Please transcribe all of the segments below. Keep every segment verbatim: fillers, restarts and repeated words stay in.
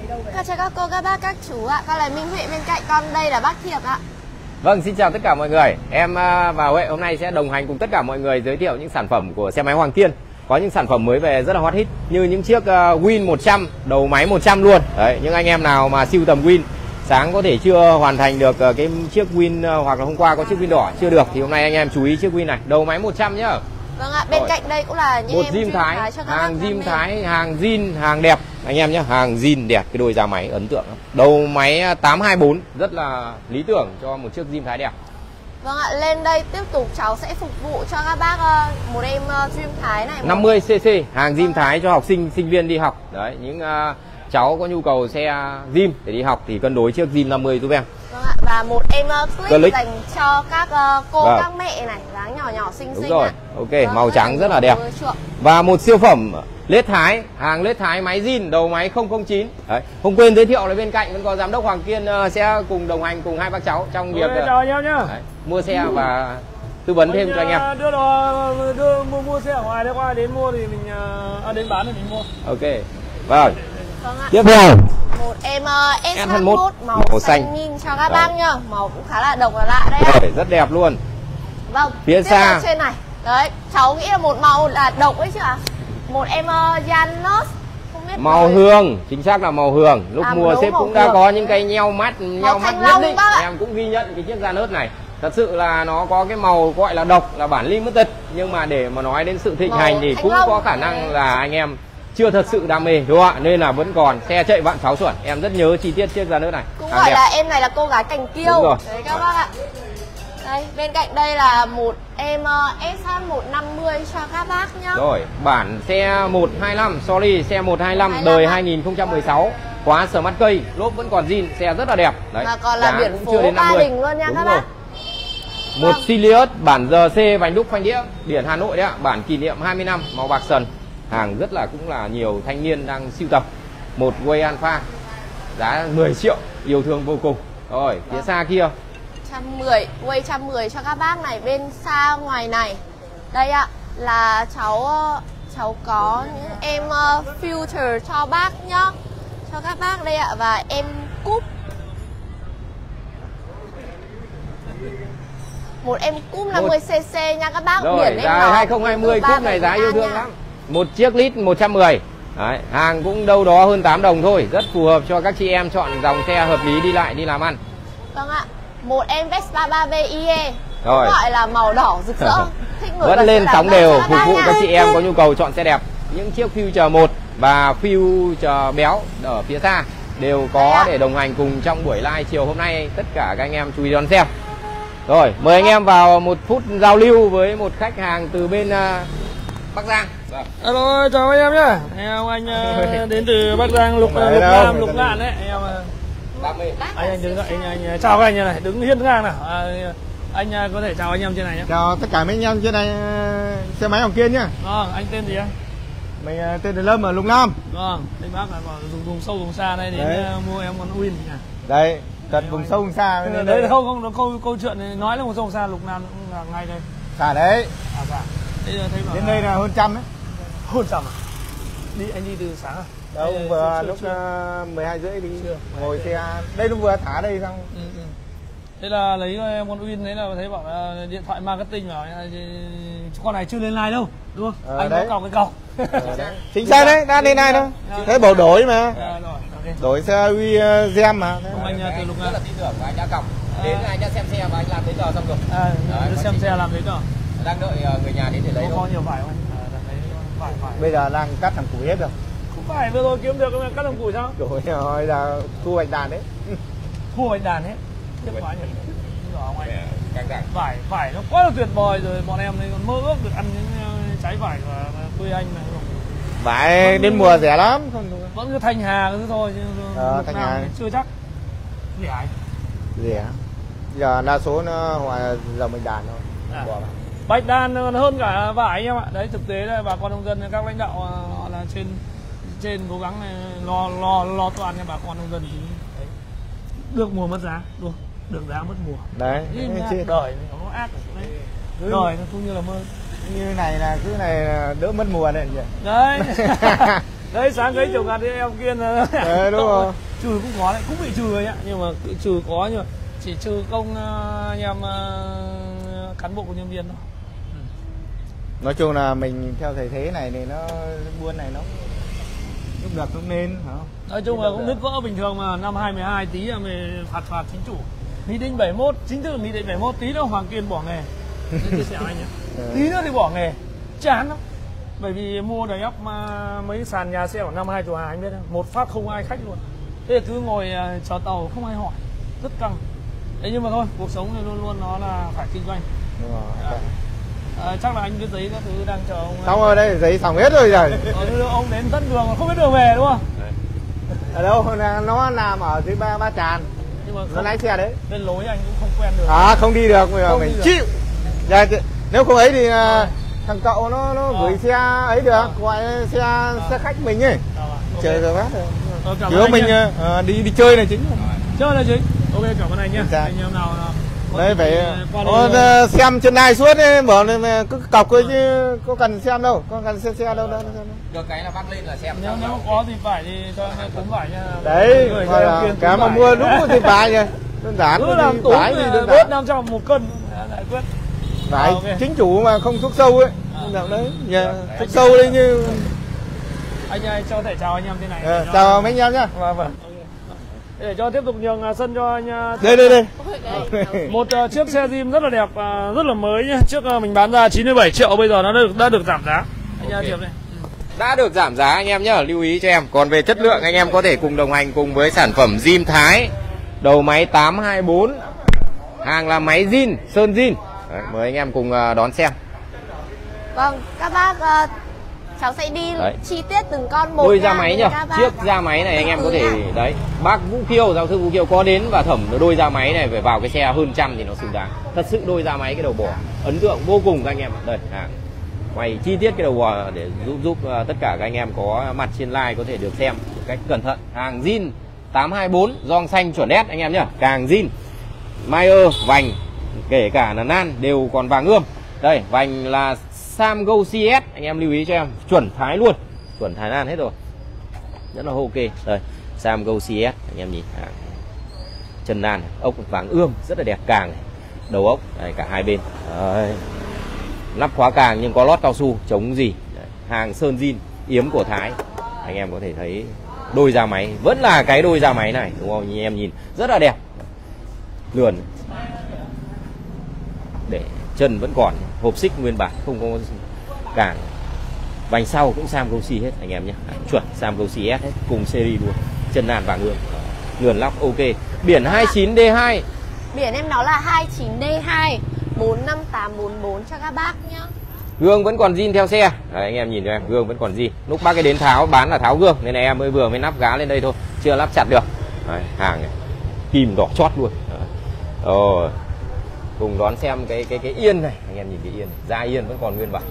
Các chào các cô, các bác, các chú ạ. Con là Minh Huệ, bên cạnh con đây là bác Thiệp ạ. Vâng, xin chào tất cả mọi người. Em và Huệ hôm nay sẽ đồng hành cùng tất cả mọi người giới thiệu những sản phẩm của xe máy Hoàng Kiên. Có những sản phẩm mới về rất là hot hit, như những chiếc Win một trăm, đầu máy một trăm luôn. Đấy, những anh em nào mà siêu tầm Win, sáng có thể chưa hoàn thành được cái chiếc Win, hoặc là hôm qua có chiếc Win đỏ chưa được, thì hôm nay anh em chú ý chiếc Win này, đầu máy một trăm nhá. Vâng ạ, bên Rồi. cạnh đây cũng là những một em zin Thái, Thái cho các hàng zin Thái, hàng zin, hàng đẹp anh em nhé, hàng zin đẹp, cái đôi da máy ấn tượng lắm. Đầu máy tám hai bốn rất là lý tưởng cho một chiếc zin Thái đẹp. Vâng ạ, lên đây tiếp tục cháu sẽ phục vụ cho các bác uh, một em uh, Dream Thái này. năm mươi xê xê, hàng zin Thái cho học sinh, sinh viên đi học. Đấy, những uh, cháu có nhu cầu xe zin để đi học thì cân đối chiếc zin năm mươi giúp em. Vâng ạ, và một em uh, clip, clip dành cho các uh, cô, vâng. các mẹ này, dáng nhỏ nhỏ xinh Đúng xinh. rồi, ạ. ok, Vâng, màu trắng rất là đẹp. Và một siêu phẩm led Thái, hàng led Thái máy zin, đầu máy không không chín. Đấy, không quên giới thiệu là bên cạnh vẫn có giám đốc Hoàng Kiên uh, sẽ cùng đồng hành cùng hai bác cháu trong việc chào anh em nhá. Đấy, mua xe và tư vấn thêm cho anh em. Đưa đồ đưa mua mua xe ở ngoài đấy, qua đến mua thì mình à, đến bán thì mình mua. Ok. Vâng. Vâng ạ. Tiếp theo. Một em uh, S hai mốt màu, màu xanh, xanh nhìn cho các bác nhá, màu cũng khá là độc và lạ đấy. Rồi, rất đẹp luôn. Vâng. Phía xa trên này. Đấy, cháu nghĩ là một màu là độc đấy chứ ạ. Một em uh, Janus không biết màu rồi. Hương, chính xác là màu hương. Lúc à, mua sếp cũng hương. Đã có những cái nheo mắt, nheo mắt nhất định. Em cũng ghi nhận cái chiếc Janus này. Thật sự là nó có cái màu gọi là độc, là bản limited, nhưng mà để mà nói đến sự thịnh màu hành thì cũng long. Có khả năng là anh em chưa thật sự đam mê đúng không ạ, nên là vẫn còn xe chạy vạn pháo chuẩn. Em rất nhớ chi tiết chiếc Janus này cũng gọi đẹp. Là em này là cô gái cành kiêu đấy các bác ạ. Đây, bên cạnh đây là một em uh, S H một năm mươi cho các bác nhá. Rồi, bản xe một hai lăm, sorry, xe một hai lăm đời hai nghìn không trăm mười sáu, khóa smart cây, lốp vẫn còn zin, xe rất là đẹp. Đấy, mà còn là biển phố Ba Đình luôn nha. Đúng các rồi. Bác. Một vâng. Sirius bản giê xê vành đúc phanh đĩa, biển Hà Nội đấy ạ, bản kỷ niệm hai mươi năm, màu bạc sần. Hàng rất là cũng là nhiều thanh niên đang sưu tập. Một Way Alpha giá mười triệu, yêu thương vô cùng. Rồi, phía vâng. xa kia một trăm mười, Way một trăm mười cho các bác này. Bên xa ngoài này đây ạ, là cháu cháu có những em uh, filter cho bác nhá, cho các bác đây ạ. Và em cúp, một em cúp năm mươi xê xê nha các bác. Rồi, biển em giá hai không hai không cúp này giá yêu thương lắm. Một chiếc lít một trăm mười. Đấy, hàng cũng đâu đó hơn tám đồng thôi, rất phù hợp cho các chị em chọn dòng xe hợp lý đi lại đi làm ăn. Vâng ạ. Một em Vespa ba V i e, rồi. Gọi là màu đỏ rực rỡ. Thích người vẫn lên sóng đều, phục vụ các chị em có nhu cầu chọn xe đẹp. Những chiếc Future một và Future béo ở phía xa đều có để đồng hành cùng trong buổi live chiều hôm nay. Tất cả các anh em chú ý đón xem. Rồi, mời anh em vào một phút giao lưu với một khách hàng từ bên uh, Bắc Giang. Vâng. Alo, chào anh em nhá. Em anh uh, đến từ Bắc Giang, Lục Lục Nam, Lục Ngạn đấy. Em uh, anh anh đứng anh anh chào các anh như này, đứng hiên ngang nào. À, anh uh, có thể chào anh em trên này nhé. Chào tất cả mấy anh em trên này, xe máy Hoàng Kiên nhá. Vâng, anh tên gì anh? Mình uh, tên là Lâm ở Lục Nam. Vâng, anh bác là dùng vùng sâu vùng xa đây đến uh, mua em con Win nhỉ. Đây, thật vùng sâu vùng xa. Đấy, đấy không không nó câu câu chuyện này nói là vùng sâu vùng xa, Lục Nam cũng là ngay đây. Xa đấy. À dạ. Đây là thấy bảo đến đây là hơn trăm đấy. Hơn trăm à? Đi anh đi từ sáng à? Đâu đây vừa chưa, lúc chưa. mười hai rưỡi đi chưa. Ngồi xe đây lúc vừa thả đây xong. Ừ, ừ. Thế là lấy em con Win đấy là thấy bảo là điện thoại marketing bảo con này chưa lên like đâu, đúng không? Ờ, anh đấy. Có cọc cái cọc. Ờ, chính xác đấy, đang lên like thôi. Thế bảo đổi mà. À, rồi, okay. Đổi xe uy uh, gem mà. Không, anh, anh từ rất là tin tưởng và anh đã cọc. Đến à. Anh đã xem xe và anh làm giấy tờ xong rồi. À, đấy, xem xe làm giấy tờ. Đang đợi người nhà đến để lấy. Có, có nhiều vải không? À, lấy vải, vải. Bây giờ đang cắt thằng củi hết rồi. Không phải vừa rồi kiếm được cắt thằng củi sao? Đổi rồi là thu hoạch đàn đấy. Thu hoạch đàn hết. Tiếp quá nhỉ. Vải vải nó quá là tuyệt vời rồi, bọn em còn mơ ước được ăn những trái vải và quê anh này. Vải đến mùa rẻ lắm, không vẫn cứ Thanh Hà cứ thôi chứ ờ, Thanh Hà chưa chắc rẻ rẻ. Giờ đa số nó ngoài giờ mình đàn thôi. À. Bạch đàn còn hơn cả vải anh em ạ. Đấy, thực tế là bà con nông dân, các lãnh đạo họ là trên trên cố gắng lo lo lo toan cho bà con nông dân. Đấy. Được mùa mất giá, được được giá mất mùa. Đấy, đời nó ác đấy. Đời nó cũng như là mơ. Như này là cứ này đỡ mất mùa này nhỉ. Đấy. Đấy sáng ấy chồng gạt em kia là Đấy, đúng rồi. trừ cũng có đấy, cũng bị trừ đấy ạ, nhưng mà trừ có nhưng mà chỉ trừ công uh, anh em uh, cán bộ của nhân viên thôi. Nói chung là mình theo thầy thế này thì nó buôn này nó lúc được lúc nên hả? Nói chung là cũng nứt vỡ bình thường mà. Năm hai mươi hai tí là mình phạt phạt chính chủ. Nghị định bảy mươi mốt, chính thức nghị định bảy mươi mốt tí nữa Hoàng Kiên bỏ nghề. Chia sẻ anh nhé. Tí nữa thì bỏ nghề, chán lắm. Bởi vì mua đầy ắp mà mấy sàn nhà xe của năm hai chục hai anh biết không? Một phát không ai khách luôn. Thế là cứ ngồi uh, chờ tàu không ai hỏi, rất căng. Đấy nhưng mà thôi, cuộc sống thì luôn luôn nó là phải kinh doanh. Đúng rồi. À, chắc là anh cái giấy các thứ đang chờ ông. Xong rồi đây, giấy xong hết rồi rồi. Ờ, ông đến tận đường mà không biết đường về đúng không? Ở đâu nó nằm ở dưới ba ba tràn. Nhưng mà nó lái xe đấy. Lên lối anh cũng không quen được. À không đi được, bây giờ mình được. chịu. Dạ, nếu không ấy thì à, thằng cậu nó nó gửi xe ấy được, gọi xe à. xe khách mình ấy. À, okay. Chờ rồi bác rồi. Ờ, chứ mình à, đi đi chơi này chính. Chơi là chính. Ok, cảm ơn anh nhé. Anh em nào đấy phải nó xem trên này suốt ấy, bảo là cứ cọc thôi chứ có cần xem đâu, có cần xem xe đâu đâu. Được cái là bắt lên là xem. Nếu nếu có gì phải thì cho anh cũng phải nha. Đấy, gọi là cái mà mua đúng thì phải nhỉ. Đơn giản cứ làm tốn thì bớt năm trăm một cân lại quyết. Phải chính chủ mà không thuốc sâu ấy. Đấy, nhà thuốc sâu đấy như anh ơi cho thể chào anh em thế này. À, chào mấy anh em nhá. Vâng vâng. Để cho tiếp tục nhường sân cho anh. Đây đây đây. Một uh, chiếc xe Dream rất là đẹp, uh, rất là mới nhá. Trước uh, mình bán ra chín mươi bảy triệu, bây giờ nó được đã được giảm giá. Anh okay. Thiệp đây. Đã được giảm giá anh em nhá, lưu ý cho em. Còn về chất lượng anh em có thể cùng đồng hành cùng với sản phẩm Dream Thái. Đầu máy tám hai bốn. Hàng là máy zin, sơn zin. Đấy, mời anh em cùng uh, đón xem. Vâng, các bác uh, cháu sẽ đi đấy. Chi tiết từng con một. Đôi da máy nhá, chiếc da máy này anh em có thể đấy. Bác Vũ Kiêu, giáo sư Vũ Kiêu có đến và thẩm đôi da máy này phải vào cái xe hơn trăm thì nó xứng đáng. Thật sự đôi da máy cái đầu bò ấn tượng vô cùng các anh em. Đây, hàng quay chi tiết cái đầu bò để giúp giúp uh, tất cả các anh em có mặt trên live có thể được xem một cách cẩn thận. Hàng zin tám hai bốn, gioăng xanh chuẩn đét anh em nhá, càng zin. Mayer vành kể cả là nan đều còn vàng ươm. Đây, vành là Samgo xê ét, anh em lưu ý cho em, chuẩn Thái luôn, chuẩn Thái Lan hết rồi, rất là ok. Đây, Samgo xê ét, anh em nhìn, à, chân nan, ốc vàng ươm rất là đẹp, càng này, đầu ốc, đây, cả hai bên, đây. Lắp khóa càng nhưng có lót cao su, chống gì, đây. Hàng sơn zin, yếm của Thái, anh em có thể thấy đôi da máy, vẫn là cái đôi da máy này, đúng không? Anh em nhìn rất là đẹp, lườn, để chân vẫn còn, hộp xích nguyên bản, không có càng. Vành sau cũng Samgo xê hết anh em nhé, chuẩn Samgo xê ét hết, cùng series luôn, chân nàn vàng ươm, lườn lóc ok. Biển hai chín D hai, biển em nó là hai chín D hai bốn năm tám bốn bốn cho các bác nhá. Gương vẫn còn zin theo xe. Đấy, anh em nhìn cho em, gương vẫn còn zin. Lúc bác cái đến tháo bán là tháo gương, nên là em mới vừa mới nắp gá lên đây thôi, chưa lắp chặt được. Đấy, hàng này kim đỏ chót luôn. Rồi, cùng đón xem cái cái cái yên này, anh em nhìn cái yên, da yên vẫn còn nguyên bản.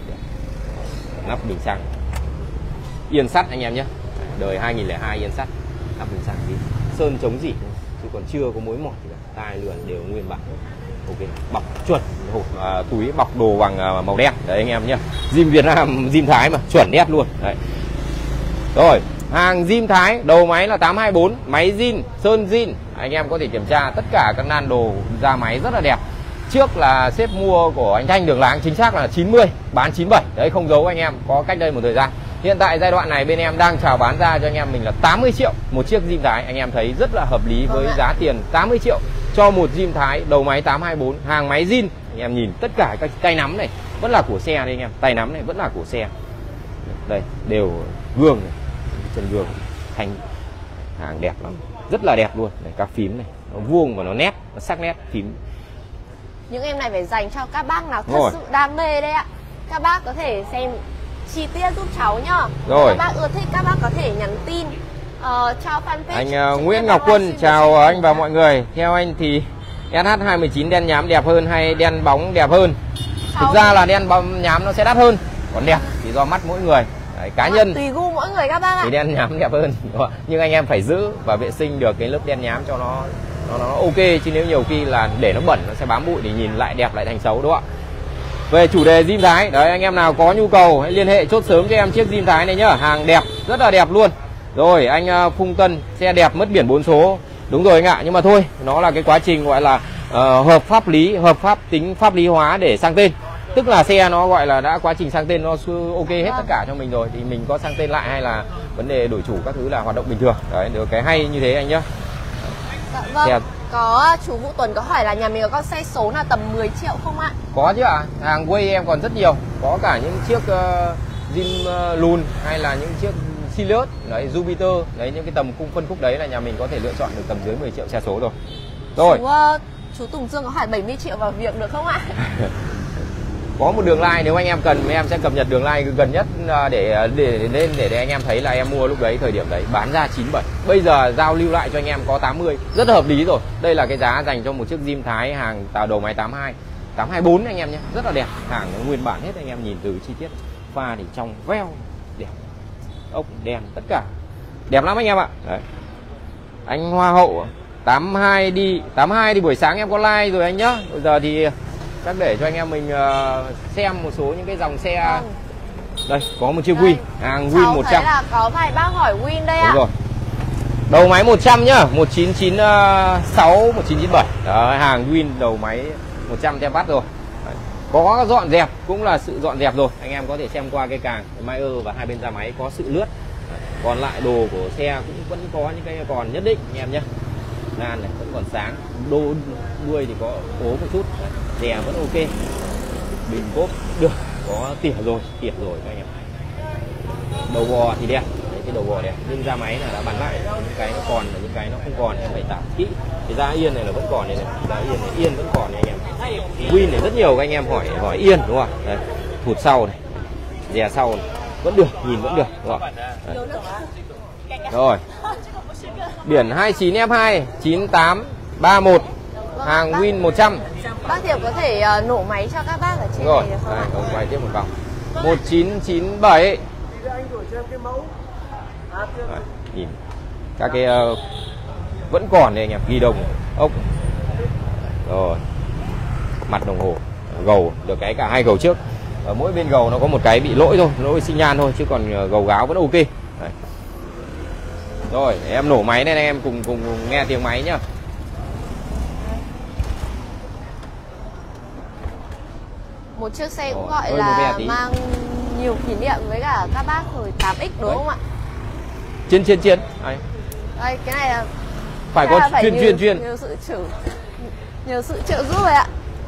Nắp bình xăng, yên sắt anh em nhé, đời hai nghìn lẻ hai yên sắt, nắp bình xăng gì, sơn chống gì, chứ còn chưa có mối mọt gì cả, tai lườn đều nguyên bản. Ok, bọc chuẩn, hộp à, túi bọc đồ bằng à, màu đen đấy anh em nhé. Zin Việt Nam, Zin Thái mà chuẩn nét luôn đấy. Rồi, hàng Zin Thái, đầu máy là tám hai bốn, máy zin, sơn zin, anh em có thể kiểm tra tất cả các nan đồ ra máy rất là đẹp. Trước là sếp mua của anh Thanh Đường Láng chính xác là chín mươi, bán chín mươi bảy, đấy không giấu anh em, có cách đây một thời gian. Hiện tại giai đoạn này bên em đang chào bán ra cho anh em mình là tám mươi triệu một chiếc Zin Thái, anh em thấy rất là hợp lý với giá tiền tám mươi triệu cho một Zin Thái đầu máy tám hai bốn, hàng máy zin. Anh em nhìn tất cả các tay nắm này vẫn là của xe đây anh em, tay nắm này vẫn là của xe. Đây, đều gương này, chân gương thành hàng đẹp lắm, rất là đẹp luôn. Này, các phím này, nó vuông và nó nét, nó sắc nét phím. Những em này phải dành cho các bác nào thật rồi. sự đam mê đấy ạ. Các bác có thể xem chi tiết giúp cháu nhá. Rồi. Các bác ưa thích các bác có thể nhắn tin uh, cho fanpage. Anh uh, Nguyễn Ngọc Quân chào anh và mọi người. Theo anh thì S H hai chín đen nhám đẹp hơn hay đen bóng đẹp hơn? Cháu... Thực ra là đen bóng nhám nó sẽ đắt hơn, còn đẹp thì do mắt mỗi người. Đấy, cá mắt nhân tùy gu mỗi người các bác ạ. Thì đen nhám đẹp hơn, nhưng anh em phải giữ và vệ sinh được cái lớp đen nhám cho nó nó, nó ok, chứ nếu nhiều khi là để nó bẩn nó sẽ bám bụi thì nhìn lại đẹp lại thành xấu đúng không ạ? về chủ đề zin Thái. Đấy, anh em nào có nhu cầu hãy liên hệ chốt sớm cho em chiếc zin Thái này nhá. Hàng đẹp, rất là đẹp luôn. Rồi, anh uh, Phung Tân, xe đẹp mất biển bốn số. Đúng rồi anh ạ, nhưng mà thôi, nó là cái quá trình gọi là uh, hợp pháp lý, hợp pháp tính pháp lý hóa để sang tên. Tức là xe nó gọi là đã quá trình sang tên nó ok hết tất cả cho mình rồi, thì mình có sang tên lại hay là vấn đề đổi chủ các thứ là hoạt động bình thường. Đấy, được cái hay như thế anh nhá. Dạ vâng. Xe... Có chú Vũ Tuấn có hỏi là nhà mình có con xe số là tầm mười triệu không ạ? Có chứ ạ, à. Hàng quay em còn rất nhiều. Có cả những chiếc uh, zin uh, lùn hay là những chiếc Sirius, đấy, Jupiter, đấy, những cái tầm cung phân khúc đấy là nhà mình có thể lựa chọn được tầm dưới mười triệu xe số rồi. Rồi. Chú, uh, chú Tùng Dương có hỏi bảy mươi triệu vào việc được không ạ? Có một đường line, nếu anh em cần em sẽ cập nhật đường line gần nhất để để lên để, để anh em thấy là em mua lúc đấy, thời điểm đấy bán ra chín mươi bảy. Bây giờ giao lưu lại cho anh em có tám mươi, rất là hợp lý rồi. Đây là cái giá dành cho một chiếc zin Thái hàng tàu đầu máy tám hai, tám hai bốn anh em nhé, rất là đẹp. Hàng nó nguyên bản hết, anh em nhìn từ chi tiết. Pha thì trong veo đẹp. Ốc đèn tất cả đẹp lắm anh em ạ. Đấy. Anh Hoa Hậu tám hai đi, tám hai thì buổi sáng em có like rồi anh nhá. Bây giờ thì chắc để cho anh em mình uh, xem một số những cái dòng xe. Vâng. Đây có một chiếc Win, hàng Win một trăm. Cháu thấy là có vài bác hỏi Win đây ạ. Đúng rồi. Đầu máy một trăm nhá, một chín chín sáu, một chín chín bảy. Đấy, hàng Win đầu máy một trăm tem vát rồi. Đấy. Có dọn dẹp, cũng là sự dọn dẹp rồi. Anh em có thể xem qua cái càng, cái máy ơ và hai bên da máy có sự lướt. Đấy. Còn lại đồ của xe cũng vẫn có những cái còn nhất định anh em nhé. Nan này vẫn còn sáng, đô đuôi thì có ố một chút, đè vẫn ok, bình cốp được, có tỉa rồi, tỉa rồi các anh em. Đầu bò thì đẹp, đấy, cái đầu bò đẹp, nhưng da máy là đã bán lại, những cái nó còn và những cái nó không còn em phải tạm kỹ. Cái da yên này là vẫn còn này, này. Da yên này yên vẫn còn này anh em. Win này rất nhiều các anh em hỏi hỏi yên đúng không? Đấy, thụt sau này, dè sau này, vẫn được, nhìn vẫn được, đúng không? Đấy. Rồi. Biển hai chín F hai chín tám ba mốt, hàng Win một trăm. Bác Thiệp có thể uh, nổ máy cho các bác ở trên rồi. này được không? Đây, ông quay tiếp một vòng. một chín chín bảy. Đấy, nhìn các cái uh, vẫn còn đây anh em, ghi đồng ốc. Rồi. Mặt đồng hồ, gầu được cái cả hai gầu trước. Ở mỗi bên gầu nó có một cái bị lỗi thôi, lỗi xi nhan thôi, chứ còn gầu gáo vẫn ok. Đấy. Rồi, em nổ máy nên anh em cùng cùng, cùng nghe tiếng máy nhá. Một chiếc xe cũng Rồi, gọi là tí. mang nhiều kỷ niệm với cả các bác hồi tám x đúng Đấy. Không ạ? Chiến chiến chiến. Đây, Đây cái này là phải có phải chuyên nhiều, chuyên chuyên. Nhiều sự trợ nhiều sự trợ giúp rồi ạ.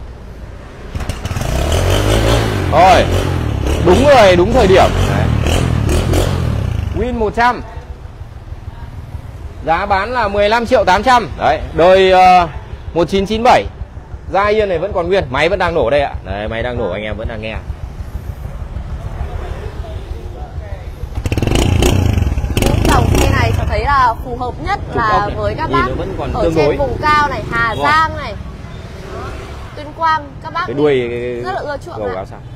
Rồi. Đúng rồi, đúng thời điểm. Đấy. Win một trăm. Giá bán là mười lăm triệu tám trăm. Đấy, đời uh, một chín chín bảy. Da yên này vẫn còn nguyên, máy vẫn đang nổ đây ạ. Đấy, máy đang nổ, anh em vẫn đang nghe. Những dòng xe này cho thấy là phù hợp nhất là với các bác ở trên đối. Vùng cao này, Hà Giang này, Tuyên Quang, các bác cái đuôi rất là ưa chuộng ạ. Sao?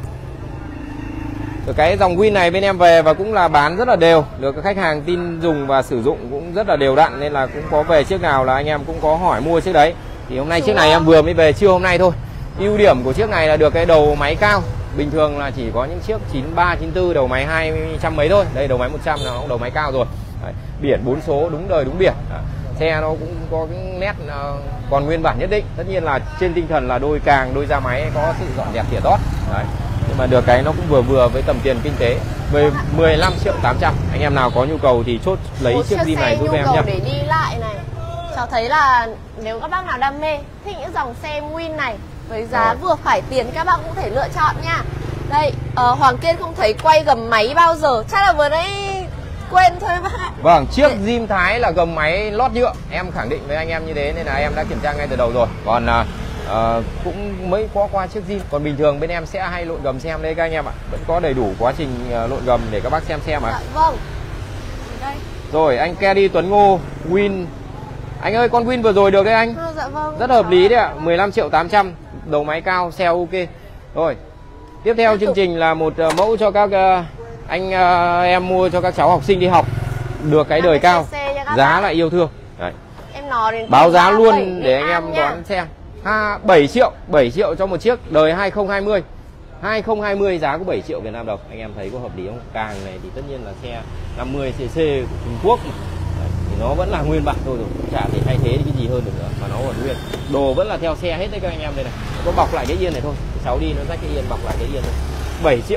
Cái dòng Win này bên em về và cũng là bán rất là đều, được các khách hàng tin dùng và sử dụng cũng rất là đều đặn, nên là cũng có về chiếc nào là anh em cũng có hỏi mua chiếc đấy. Thì hôm nay Đúng chiếc này không? Em vừa mới về trưa hôm nay thôi. Ưu điểm của chiếc này là được cái đầu máy cao. Bình thường là chỉ có những chiếc chín ba, chín tư đầu máy hai trăm mấy thôi. Đây đầu máy một trăm là nó đầu máy cao rồi. Đấy, biển bốn số đúng đời đúng biển. Đấy, xe nó cũng có cái nét uh, còn nguyên bản nhất định. Tất nhiên là trên tinh thần là đôi càng, đôi da máy có sự dọn dẹp tỉa tót. Đấy. Nhưng mà được cái nó cũng vừa vừa với tầm tiền kinh tế. Về mười lăm triệu tám trăm. Anh em nào có nhu cầu thì chốt lấy Một chiếc zin này giúp em nhé. Để đi lại này. Cháu thấy là nếu các bác nào đam mê thích những dòng xe Win này với giá Rồi. vừa phải tiền, các bác cũng thể lựa chọn nha. Đây, uh, Hoàng Kiên không thấy quay gầm máy bao giờ, chắc là vừa nãy quên thôi bác ạ. Vâng, chiếc zin Thái là gầm máy lót nhựa, em khẳng định với anh em như thế nên là em đã kiểm tra ngay từ đầu rồi. Còn uh, uh, cũng mới có qua chiếc zin, còn bình thường bên em sẽ hay lộn gầm xem đây các anh em ạ. Vẫn có đầy đủ quá trình uh, lộn gầm để các bác xem xem mà. Dạ, vâng. Đây. Rồi, anh Kelly Tuấn Ngô, Win. Anh ơi, con Win vừa rồi được đấy anh. À, dạ vâng. Rất hợp lý đấy ạ, mười lăm triệu tám trăm, đầu máy cao, xe ok. Rồi, tiếp theo chương trình là một uh, mẫu cho các uh, anh uh, em mua cho các cháu học sinh đi học. Được cái đời cao, giá lại yêu thương. Đấy. Em nói đến báo giá luôn để anh em đoán xem. Ha, bảy triệu, bảy triệu cho một chiếc đời hai không hai không. hai không hai không giá có bảy triệu Việt Nam đồng. Anh em thấy có hợp lý không? Càng này thì tất nhiên là xe năm mươi xê xê của Trung Quốc mà. Đấy, thì nó vẫn là nguyên bản thôi rồi, chả thể thay thế cái gì hơn được nữa, mà nó còn nguyên. Đồ vẫn là theo xe hết đấy các anh em. Đây này, có bọc lại cái yên này thôi, cháu đi nó rách cái yên, bọc lại cái yên thôi. bảy triệu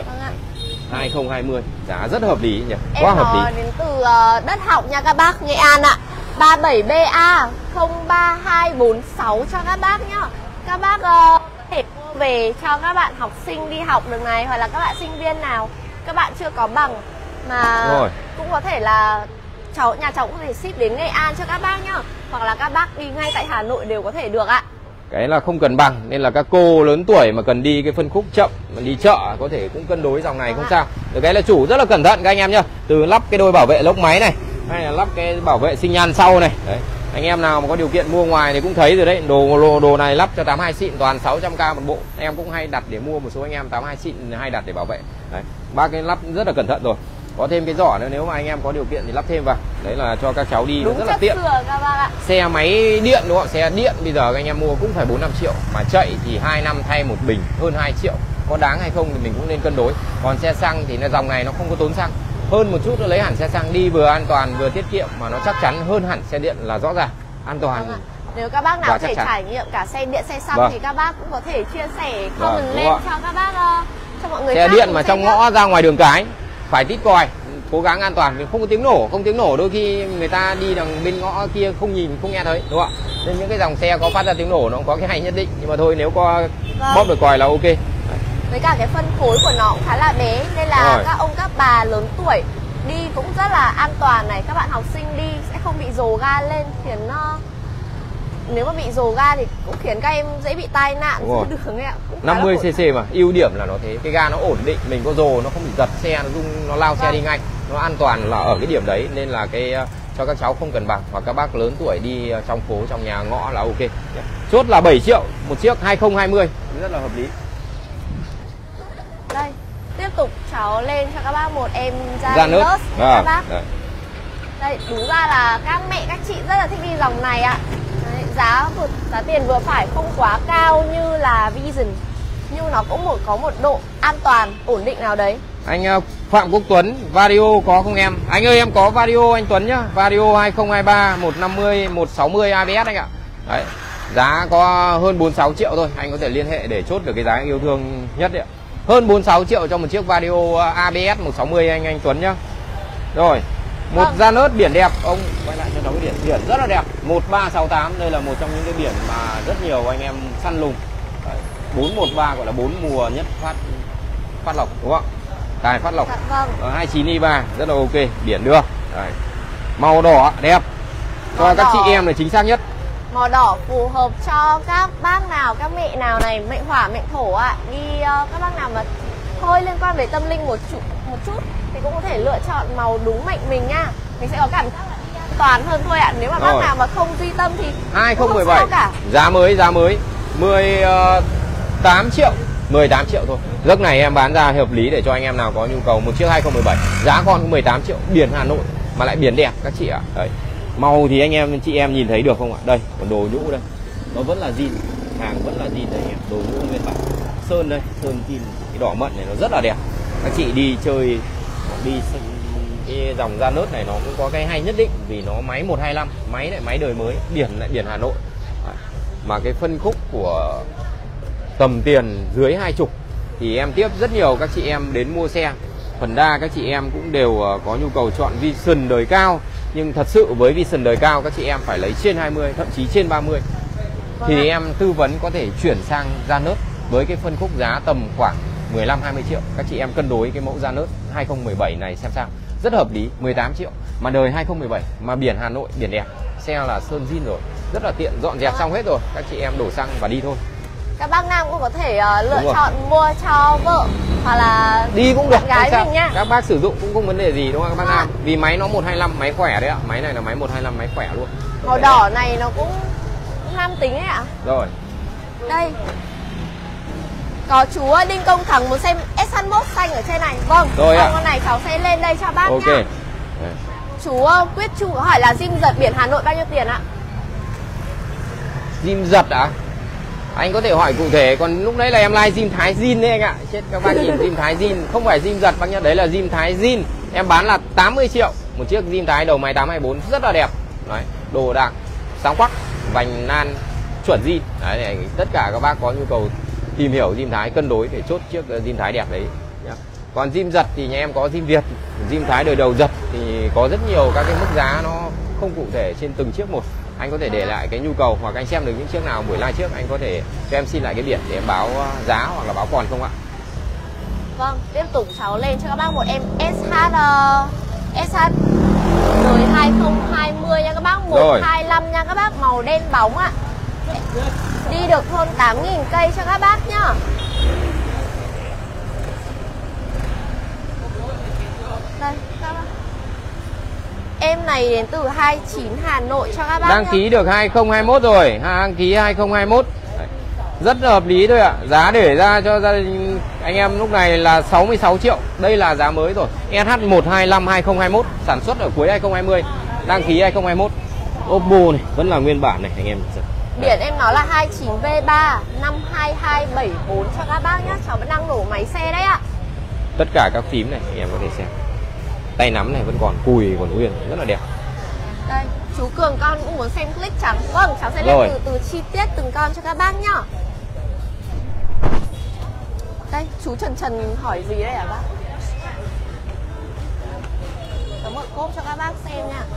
hai không hai không, giá rất hợp lý nhỉ. Em Quá hợp lý. đến từ uh, đất học nha các bác, Nghệ An ạ. Ba bảy B A không ba hai bốn sáu cho các bác nhá. Các bác uh, có thể mua về cho các bạn học sinh đi học được này, hoặc là các bạn sinh viên nào các bạn chưa có bằng mà Rồi. cũng có thể là cháu nhà cháu cũng có thể ship đến Nghệ An cho các bác nhá, hoặc là các bác đi ngay tại Hà Nội đều có thể được ạ. Cái là không cần bằng, nên là các cô lớn tuổi mà cần đi cái phân khúc chậm mà đi chợ có thể cũng cân đối dòng này không sao. Được cái là chủ rất là cẩn thận các anh em nhá. Từ lắp cái đôi bảo vệ lốc máy này, hay là lắp cái bảo vệ sinh nhan sau này. Đấy. Anh em nào mà có điều kiện mua ngoài thì cũng thấy rồi đấy. Đồ đồ, đồ này lắp cho tám hai xịn, toàn sáu trăm k một bộ. Em cũng hay đặt để mua, một số anh em tám hai xịn hay đặt để bảo vệ. Đấy. Bác cái lắp rất là cẩn thận rồi. Có thêm cái giỏ nữa, nếu mà anh em có điều kiện thì lắp thêm vào. Đấy là cho các cháu đi Đúng rất là tiện. các bác ạ. Xe máy điện đúng không? Xe điện bây giờ các anh em mua cũng phải bốn năm triệu, mà chạy thì hai năm thay một bình hơn hai triệu. Có đáng hay không thì mình cũng nên cân đối. Còn xe xăng thì nó dòng này nó không có tốn xăng. Hơn một chút nữa lấy hẳn xe xăng đi, vừa an toàn vừa tiết kiệm, mà nó chắc chắn hơn hẳn xe điện là rõ ràng. An toàn. Vâng, nếu các bác nào có thể trải nghiệm cả xe điện xe xăng, vâng, thì các bác cũng có thể chia sẻ comment vâng, lên cho các bác uh, cho mọi người. Xe điện mà trong ngõ ra ngoài đường cái phải tít còi, cố gắng an toàn, vì không có tiếng nổ, không tiếng nổ đôi khi người ta đi đằng bên ngõ kia không nhìn không nghe thấy, đúng không ạ? Nên những cái dòng xe có phát ra tiếng nổ nó cũng có cái hay nhất định, nhưng mà thôi nếu có vâng, bóp được còi là ok. Với cả cái phân khối của nó cũng khá là bé, nên là rồi, các ông các bà lớn tuổi đi cũng rất là an toàn này. Các bạn học sinh đi sẽ không bị dồ ga lên, khiến nó nếu mà bị dồ ga thì cũng khiến các em dễ bị tai nạn giữa đường ấy ạ. năm mươi xê xê mà ưu điểm là nó thế, cái ga nó ổn định, mình có dồ nó không bị giật xe, nó rung, nó lao vâng, xe đi ngay, nó an toàn là ở cái điểm đấy. Nên là cái cho các cháu không cần bằng, hoặc các bác lớn tuổi đi trong phố trong nhà ngõ là ok. Chốt là bảy triệu một chiếc hai không hai không, rất là hợp lý. Đây, tiếp tục cháu lên cho các bác một em da nớt à, các bác. Đây. Đây, đúng ra là các mẹ các chị rất là thích đi dòng này ạ. Đấy, giá giá tiền vừa phải, không quá cao như là Vision, nhưng nó cũng một có một độ an toàn ổn định nào đấy. Anh Phạm Quốc Tuấn, Vario có không em? Anh ơi em có Vario anh Tuấn nhá. Vario hai không hai ba một năm không một sáu không a bê ét anh ạ. Đấy, giá có hơn bốn mươi sáu triệu thôi, anh có thể liên hệ để chốt được cái giá anh yêu thương nhất đấy ạ. Hơn bốn mươi sáu triệu cho một chiếc Vario a bê ét một sáu không anh anh Tuấn nhá. Rồi, một vâng, da nớt biển đẹp, ông quay lại cho nó cái biển biển rất là đẹp, một ba sáu tám, đây là một trong những cái biển mà rất nhiều anh em săn lùng. Đấy, bốn một ba gọi là bốn mùa nhất phát phát lộc đúng không? Tài phát lộc. Vâng. hai chín i ba rất là ok, biển được. Đấy. Màu đỏ đẹp. Cho màu các đỏ, chị em là chính xác nhất. Màu đỏ phù hợp cho các bác nào, các mẹ nào này, mệnh hỏa, mệnh thổ ạ. À. Đi uh, các bác nào mà hơi liên quan về tâm linh một chút một chút thì cũng có thể lựa chọn màu đúng mệnh mình nha. Mình sẽ có cảm giác là đi an toàn hơn thôi ạ. À. Nếu mà bác nào mà không duy tâm thì hai không một bảy cả. Giá mới, giá mới mười tám triệu, mười tám triệu thôi. Giấc này em bán ra hợp lý để cho anh em nào có nhu cầu một chiếc hai không một bảy. Giá còn mười tám triệu, biển Hà Nội mà lại biển đẹp các chị ạ. Đấy. Màu thì anh em chị em nhìn thấy được không ạ? Đây, còn đồ nhũ đây. Nó vẫn là zin, hàng vẫn là zin đây anh em, đồ nhũ nguyên bản. Sơn đây, sơn zin, cái đỏ mận này nó rất là đẹp. Các chị đi chơi đi cái dòng da nớt này nó cũng có cái hay nhất định, vì nó máy một hai năm, máy lại máy đời mới, biển lại biển Hà Nội. Đấy. Mà cái phân khúc của tầm tiền dưới hai chục thì em tiếp rất nhiều các chị em đến mua xe. Phần đa các chị em cũng đều có nhu cầu chọn Vision đời cao, nhưng thật sự với Vision đời cao các chị em phải lấy trên hai mươi, thậm chí trên ba mươi. Thì em tư vấn có thể chuyển sang da nớt với cái phân khúc giá tầm khoảng mười lăm hai mươi triệu. Các chị em cân đối cái mẫu da nớt hai không một bảy này xem sao. Rất hợp lý, mười tám triệu mà đời hai không một bảy mà biển Hà Nội, biển đẹp. Xe là sơn zin rồi, rất là tiện, dọn dẹp xong hết rồi. Các chị em đổ xăng và đi thôi. Các bác nam cũng có thể uh, lựa chọn mua cho vợ hoặc là đi cũng được, gái mình nhá. Các bác sử dụng cũng không vấn đề gì đúng không các bác nam? Vì máy nó một hai năm, máy khỏe đấy ạ. Máy này là máy một hai năm, máy khỏe luôn. Màu đỏ này nó cũng nam tính ấy ạ. Rồi. Đây. Có chú Đinh Công Thắng muốn xem ét hai mốt xanh ở trên này. Vâng. Rồi ạ. Con này cháu sẽ lên đây cho bác okay, nhá. Chú uh, Quyết Chu có hỏi là zin giật biển Hà Nội bao nhiêu tiền ạ? Zin giật ạ? À? Anh có thể hỏi cụ thể, còn lúc nãy là em like zin Thái zin đấy anh ạ. Chết các bác nhìn zin Thái zin, không phải zin giật bác nhá, đấy là zin Thái zin. Em bán là tám mươi triệu một chiếc zin Thái đầu máy tám hai bốn rất là đẹp. Đấy, đồ đạc sáng quắc, vành nan chuẩn zin. Đấy này, tất cả các bác có nhu cầu tìm hiểu zin Thái cân đối để chốt chiếc zin Thái đẹp đấy nhá. Còn zin giật thì nhà em có zin Việt, zin Thái đời đầu giật thì có rất nhiều các cái mức giá nó không cụ thể trên từng chiếc một. Anh có thể để lại cái nhu cầu hoặc anh xem được những chiếc nào buổi live trước, anh có thể cho em xin lại cái biển để em báo giá hoặc là báo còn không ạ? Vâng, tiếp tục cháu lên cho các bác một em ét hát uh, ét hát đời hai không hai không nha các bác, một hai lăm nha các bác, màu đen bóng ạ. Đi được hơn tám nghìn cây cho các bác nhá. Đây, các bác. Em này đến từ hai mươi chín Hà Nội cho các bác. Đăng ký được hai không hai mốt rồi, đăng ký hai không hai mốt. Rất là hợp lý thôi ạ. Giá để ra cho gia đình anh em lúc này là sáu mươi sáu triệu. Đây là giá mới rồi. ét hát một hai lăm hai không hai mốt, sản xuất ở cuối hai không hai không, đăng ký hai không hai mốt. Oppo này vẫn là nguyên bản này anh em. Biển em nó là hai chín V ba năm hai hai bảy bốn cho các bác nhá. Cháu vẫn đang nổ máy xe đấy ạ. Tất cả các phím này anh em có thể xem. Tay nắm này vẫn còn cùi còn nguyên, rất là đẹp. Đây, chú Cường con cũng muốn xem click trắng. Vâng, cháu sẽ lên từ, từ chi tiết từng con cho các bác nhá. Đây, chú Trần Trần hỏi gì đây hả bác? Có một cốp cho các bác xem nha.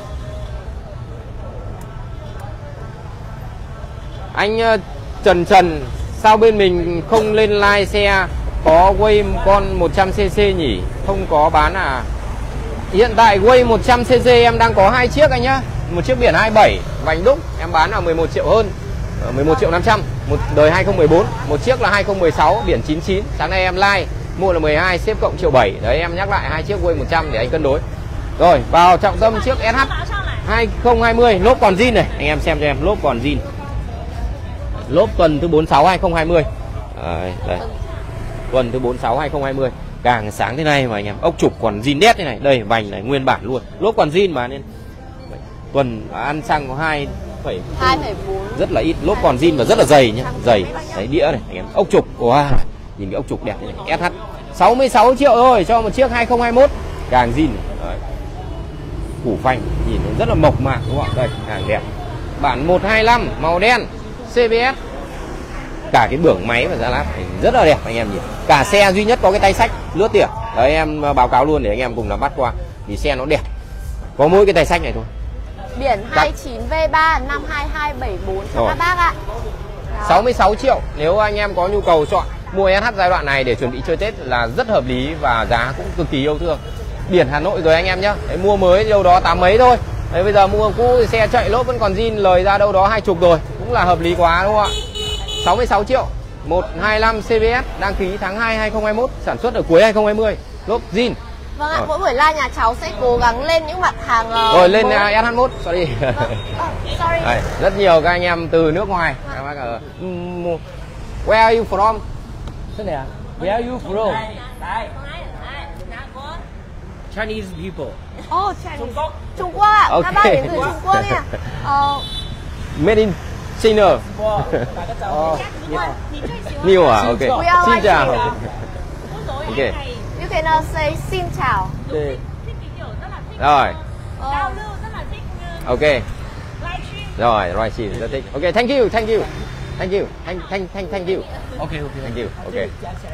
Anh uh, Trần Trần, sao bên mình không lên like xe có Way con một trăm xê xê nhỉ? Không có bán à? Hiện tại Way một trăm xê xê em đang có hai chiếc anh nhá. Một chiếc biển hai mươi bảy vành đúc em bán là mười một triệu hơn, mười một triệu năm trăm. Một đời hai không một bốn, một chiếc là hai không một sáu biển chín chín. Sáng nay em like mua là mười hai, xếp cộng triệu bảy. Đấy em nhắc lại hai chiếc Way một trăm để anh cân đối. Rồi, vào trọng tâm chiếc ét hát hai không hai không, lốp còn zin này, anh em xem cho em, lốp còn zin. Lốp tuần thứ bốn mươi sáu hai không hai không. Đấy, đây. Tuần thứ bốn mươi sáu hai không hai không. Càng sáng thế này mà anh em, ốc trục còn zin đét thế này, đây vành này nguyên bản luôn, lốp còn zin mà nên tuần ăn xăng có hai phẩy bốn, rất là ít, lốp còn zin và rất là dày nhá, dày. Đấy đĩa này anh em, ốc trục, wow, nhìn cái ốc trục đẹp như này. ét hát sáu mươi sáu triệu thôi cho một chiếc hai không hai mốt, càng zin. Củ phanh nhìn nó rất là mộc mạc đúng không ạ? Đây hàng đẹp, bản một hai lăm màu đen, xê bê ét. Cả cái bưởng máy và giá lát rất là đẹp anh em nhìn. Cả xe duy nhất có cái tay sách lướt tỉa. Đấy em báo cáo luôn để anh em cùng nắm bắt qua. Vì xe nó đẹp, có mỗi cái tay sách này thôi. Biển hai chín V ba năm hai hai bảy bốn cho các bác ạ. Đó. sáu mươi sáu triệu nếu anh em có nhu cầu chọn mua ét hát giai đoạn này để chuẩn bị chơi Tết là rất hợp lý và giá cũng cực kỳ yêu thương. Biển Hà Nội rồi anh em nhá. Đấy, mua mới đâu đó tám mấy thôi. Đấy bây giờ mua cũ thì xe chạy lốp vẫn còn zin, lời ra đâu đó hai chục rồi, cũng là hợp lý quá đúng không ạ? sáu mươi sáu triệu, một hai lăm xê bê ét, đăng ký tháng hai hai không hai mốt, sản xuất ở cuối hai không hai không, lốp zin. Vâng ạ, mỗi buổi live nhà cháu sẽ cố gắng lên những mặt hàng uh, rồi lên uh, ét hát mốt, sorry. Oh, sorry. Đây, rất nhiều các anh em từ nước ngoài. Các bác ở Where are you from? Thế này à? Where are you from? Chinese people. Oh, Chinese. Trung Quốc. Trung Quốc ạ. Okay. Các bác đến từ Trung Quốc nha. Uh, Made in China. Oh, New à? Ok. Xin chào. Ok. You can uh, say xin chào. Okay. Rồi. Ok. Rồi, rồi xin rất thích. Ok, thank you, thank you. Thank you. Thank thank thank thank you. Ok ok. Thank you. Ok.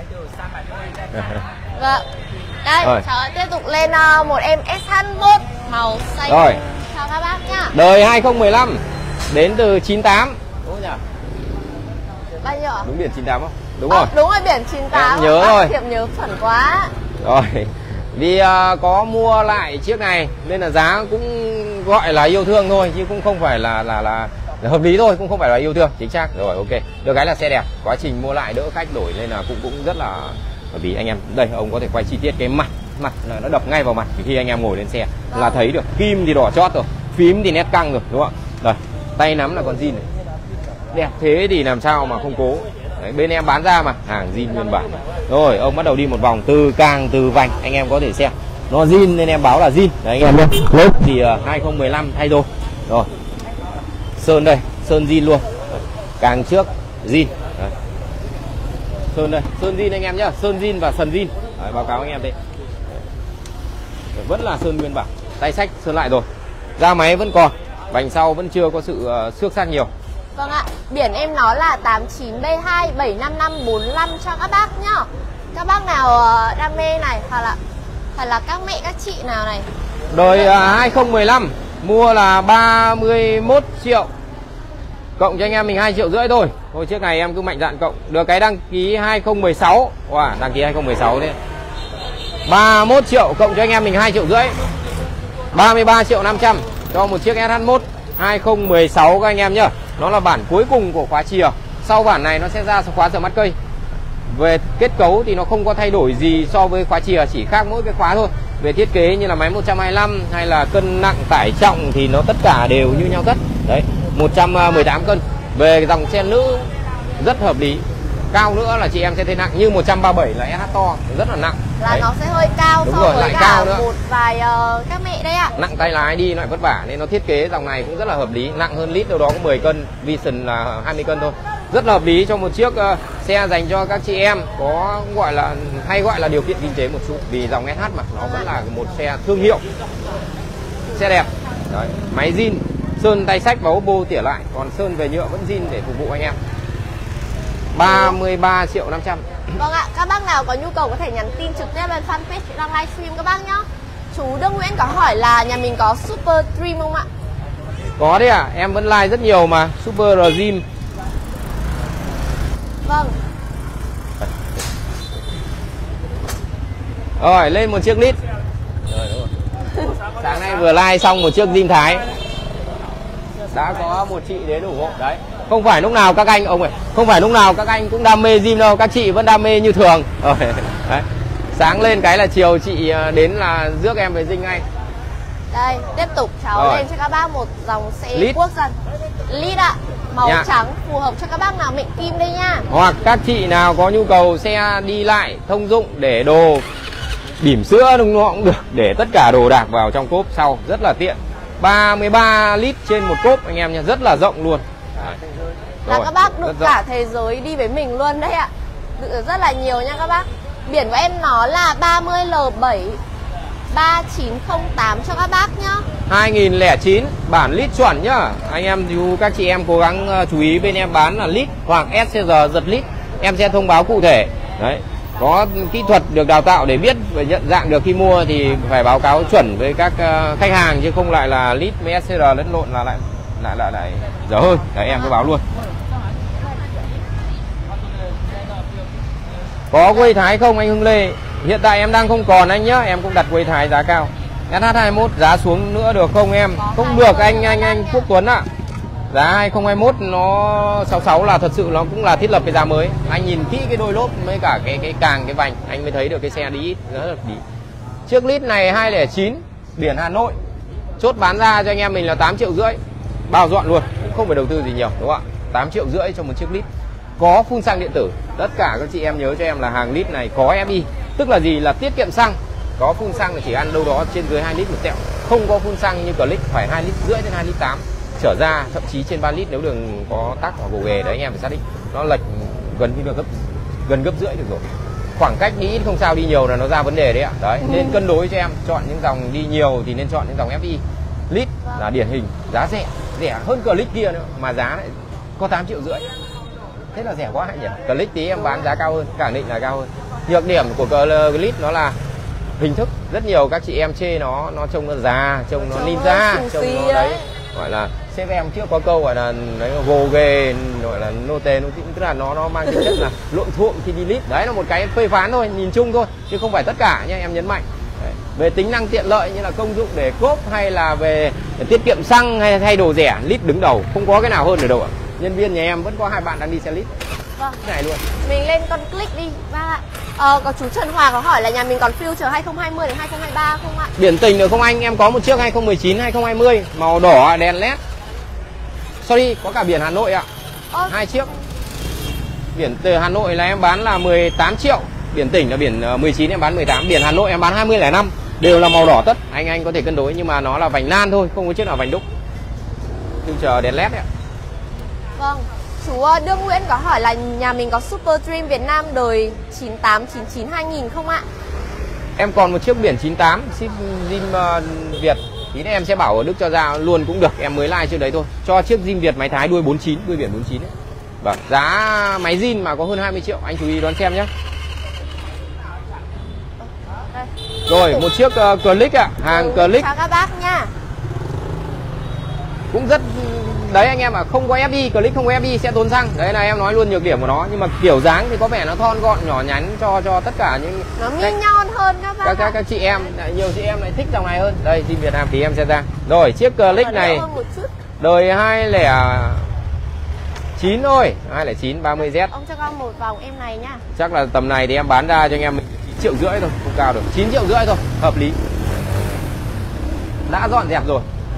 Vâng. Đây, rồi. Cháu tiếp tục lên uh, một em ét hát mốt màu xanh. Rồi. Chào các bác nhá. Đời hai không một lăm đến từ chín tám. Đúng nhỉ? Bao nhiêu ạ? Đúng biển chín tám không? Đúng à, rồi. Đúng rồi, biển chín tám. Em nhớ rồi. Tiệm nhớ chuẩn quá. Rồi. Vì uh, có mua lại chiếc này nên là giá cũng gọi là yêu thương thôi chứ cũng không phải là là là, là hợp lý thôi, cũng không phải là yêu thương chính xác. Rồi ok. Được cái là xe đẹp, quá trình mua lại đỡ khách đổi nên là cũng cũng rất là, bởi vì anh em đây ông có thể quay chi tiết cái mặt mặt là nó đập ngay vào mặt khi anh em ngồi lên xe là thấy được, kim thì đỏ chót rồi, phím thì nét căng rồi đúng không ạ? Đây, tay nắm là con zin này. Đẹp thế thì làm sao mà không cố. Đấy, bên em bán ra mà hàng zin nguyên bản. Rồi ông bắt đầu đi một vòng từ càng từ vành, anh em có thể xem nó zin nên em báo là zin. Đấy anh em nhé. Lốp thì uh, hai không một lăm thay rồi. Rồi sơn đây, sơn zin luôn. Càng trước zin. Sơn đây, sơn zin anh em nhá, sơn zin và sần zin. Đấy, báo cáo anh em đây. Vẫn là sơn nguyên bản, tay sách sơn lại rồi. Da máy vẫn còn, vành sau vẫn chưa có sự uh, xước xác nhiều. Vâng ạ, biển em nó là tám chín B hai bảy năm năm bốn lăm cho các bác nhá. Các bác nào uh, đam mê này, hoặc là hoặc là các mẹ các chị nào này. Đời uh, hai không một năm mua là ba mươi mốt triệu. Cộng cho anh em mình hai triệu rưỡi thôi. Hồi trước này em cứ mạnh dạn cộng. Được cái đăng ký hai không một sáu. Wow, đăng ký hai không một sáu đấy. ba mươi mốt triệu cộng cho anh em mình hai triệu rưỡi. ba mươi ba triệu năm trăm cho một chiếc S H một hai không một sáu các anh em nhá. Nó là bản cuối cùng của khóa chìa. Sau bản này nó sẽ ra khóa sờ mắt cây. Về kết cấu thì nó không có thay đổi gì so với khóa chìa, chỉ khác mỗi cái khóa thôi. Về thiết kế như là máy một trăm hai mươi lăm hay là cân nặng tải trọng thì nó tất cả đều như nhau tất. Đấy, một trăm mười tám cân. Về dòng xe nữ rất hợp lý. Cao nữa là chị em sẽ thấy nặng, như một trăm ba mươi bảy là S H to rất là nặng. Là đấy. Nó sẽ hơi cao. Đúng so rồi, với lại cả cao nữa. Một vài uh, các mẹ đấy ạ. Nặng tay lái đi lại vất vả nên nó thiết kế dòng này cũng rất là hợp lý. Nặng hơn lít đâu đó có mười cân, Vision là hai mươi cân thôi. Rất là hợp lý cho một chiếc uh, xe dành cho các chị em có gọi là hay gọi là điều kiện kinh tế một chút, vì dòng S H mà nó vẫn là một xe thương hiệu, xe đẹp. Đấy, máy zin, sơn tay sách và Oppo tỉa lại, còn sơn về nhựa vẫn zin để phục vụ anh em. ba mươi ba triệu năm trăm. Vâng ạ, các bác nào có nhu cầu có thể nhắn tin trực tiếp lên fanpage đang livestream các bác nhá. Chú Đức Nguyễn có hỏi là nhà mình có Super Dream không ạ? Có đấy à, em vẫn like rất nhiều mà. Super Dream. Vâng. Rồi, lên một chiếc lít. Sáng nay vừa like xong một chiếc Dream Thái. Đã có một chị đến ủng hộ đấy. Không phải lúc nào các anh ông ơi, không phải lúc nào các anh cũng đam mê gym đâu, các chị vẫn đam mê như thường. Rồi, đấy. Sáng lên cái là chiều chị đến là rước em về dinh ngay. Đây, tiếp tục cháu Rồi. lên cho các bác một dòng xe Lít. quốc dân. Lít ạ, màu Dạ. trắng phù hợp cho các bác nào mệnh kim đây nha. Hoặc các chị nào có nhu cầu xe đi lại thông dụng để đồ bỉm sữa đúng nó cũng được, để tất cả đồ đạc vào trong cốp sau rất là tiện. ba mươi ba lít trên một cốp anh em nha, rất là rộng luôn. Đấy. Là Rồi, các bác được rất cả rộng. thế giới đi với mình luôn đấy ạ. Rất là nhiều nha các bác. Biển của em nó là ba mươi L bảy ba chín không tám cho các bác nhá. hai nghìn lẻ chín bản lít chuẩn nhá. Anh em dù các chị em cố gắng uh, chú ý bên em bán là lít hoặc ét xê giê giật lít, em sẽ thông báo cụ thể. Đấy, có kỹ thuật được đào tạo để biết và nhận dạng được khi mua thì phải báo cáo chuẩn với các uh, khách hàng, chứ không lại là lít với ét xê giê lẫn lộn là lại lại lại lại dở hơi. Đấy, em cứ báo luôn. Có quây Thái không anh Hưng Lê? Hiện tại em đang không còn anh nhá, em cũng đặt quây Thái giá cao. S H hai mốt giá xuống nữa được không em? Không được anh anh anh Quốc Tuấn ạ. À. Giá hai không hai mốt nó sáu sáu là thật sự nó cũng là thiết lập cái giá mới. Anh nhìn kỹ cái đôi lốp với cả cái cái càng cái vành anh mới thấy được cái xe đi rất là đi. Chiếc lít này hai không chín biển Hà Nội. Chốt bán ra cho anh em mình là tám triệu rưỡi. Bao dọn luôn, cũng không phải đầu tư gì nhiều đúng không ạ? tám triệu rưỡi cho một chiếc lít. Có phun xăng điện tử. Tất cả các chị em nhớ cho em là hàng lít này có ép i. Tức là gì? Là tiết kiệm xăng. Có phun xăng thì chỉ ăn đâu đó trên dưới hai lít một tẹo. Không có phun xăng như Click phải hai lít rưỡi đến hai lít tám trở ra, thậm chí trên ba lít nếu đường có tắc hoặc gồ ghề đấy anh em phải xác định. Nó lệch gần như được gấp gần gấp rưỡi được rồi. Khoảng cách đi ít không sao, đi nhiều là nó ra vấn đề đấy ạ. Đấy, nên cân đối cho em, chọn những dòng đi nhiều thì nên chọn những dòng ép i. Lít là điển hình, giá rẻ, rẻ hơn Click kia nữa mà giá lại có tám triệu rưỡi. Thế là rẻ quá nhỉ. Click tí em bán giá cao hơn, khẳng định là cao hơn. Nhược điểm của Click nó là hình thức, rất nhiều các chị em chê nó nó trông nó già, trông nó ninja, trông nó đấy, gọi là sếp em trước có câu gọi là đấy, gồ ghề, gọi là nô tê nô tức là nó nó mang tính chất là lộn thuộm khi đi lít. Đấy là một cái phê phán thôi, nhìn chung thôi chứ không phải tất cả nhé, em nhấn mạnh. Đấy. Về tính năng tiện lợi như là công dụng để cốp hay là về tiết kiệm xăng hay thay đồ rẻ, lít đứng đầu, không có cái nào hơn được đâu ạ. Nhân viên nhà em vẫn có hai bạn đang đi xe lít. Vâng. Cái này luôn. Mình lên con Click đi. Vâng ạ. Ờ, có chú Trần Hòa có hỏi là nhà mình còn Future hai không hai không đến hai không hai ba không ạ? Điển tình được không anh? Em có một chiếc hai không một chín, hai không hai không màu đỏ đèn led. Sorry, có cả biển Hà Nội ạ. Ờ. Hai chiếc. Biển từ Hà Nội là em bán là mười tám triệu. Biển tỉnh là biển mười chín em bán mười tám. Biển Hà Nội em bán hai mươi lẻ năm. Đều là màu đỏ tất. Anh anh có thể cân đối nhưng mà nó là vành nan thôi, không có chiếc nào vành đúc. Future đèn led ạ. Vâng. Chú Đương Nguyễn có hỏi là nhà mình có Super Dream Việt Nam đời chín tám chín chín hai nghìn không ạ? Em còn một chiếc biển chín tám ship zin uh, Việt. Tí nữa em sẽ bảo ở Đức cho ra luôn cũng được. Em mới like trước đấy thôi. Cho chiếc zin Việt máy Thái đuôi bốn chín, đuôi biển bốn chín ấy. Vâng, giá máy zin mà có hơn hai mươi triệu. Anh chú ý đón xem nhé. Rồi, một chiếc uh, Click ạ, à. Hàng ừ, Click. Chào các bác nha. Cũng rất đấy anh em ạ, à, không có ép i, Click không có ép i sẽ tốn xăng. Đấy là em nói luôn nhược điểm của nó, nhưng mà kiểu dáng thì có vẻ nó thon gọn nhỏ nhắn cho cho tất cả những nó mini nhon hơn các bác. Các các, các chị em, nhiều chị em lại thích dòng này hơn. Đây zin Việt Nam thì em sẽ ra. Rồi, chiếc Click này đời hai không chín thôi, hai không chín ba mươi Z. Ông cho con một vòng em này nhá. Chắc là tầm này thì em bán ra cho anh em chín triệu rưỡi thôi, không cao được. chín triệu rưỡi thôi, hợp lý. Đã dọn dẹp rồi.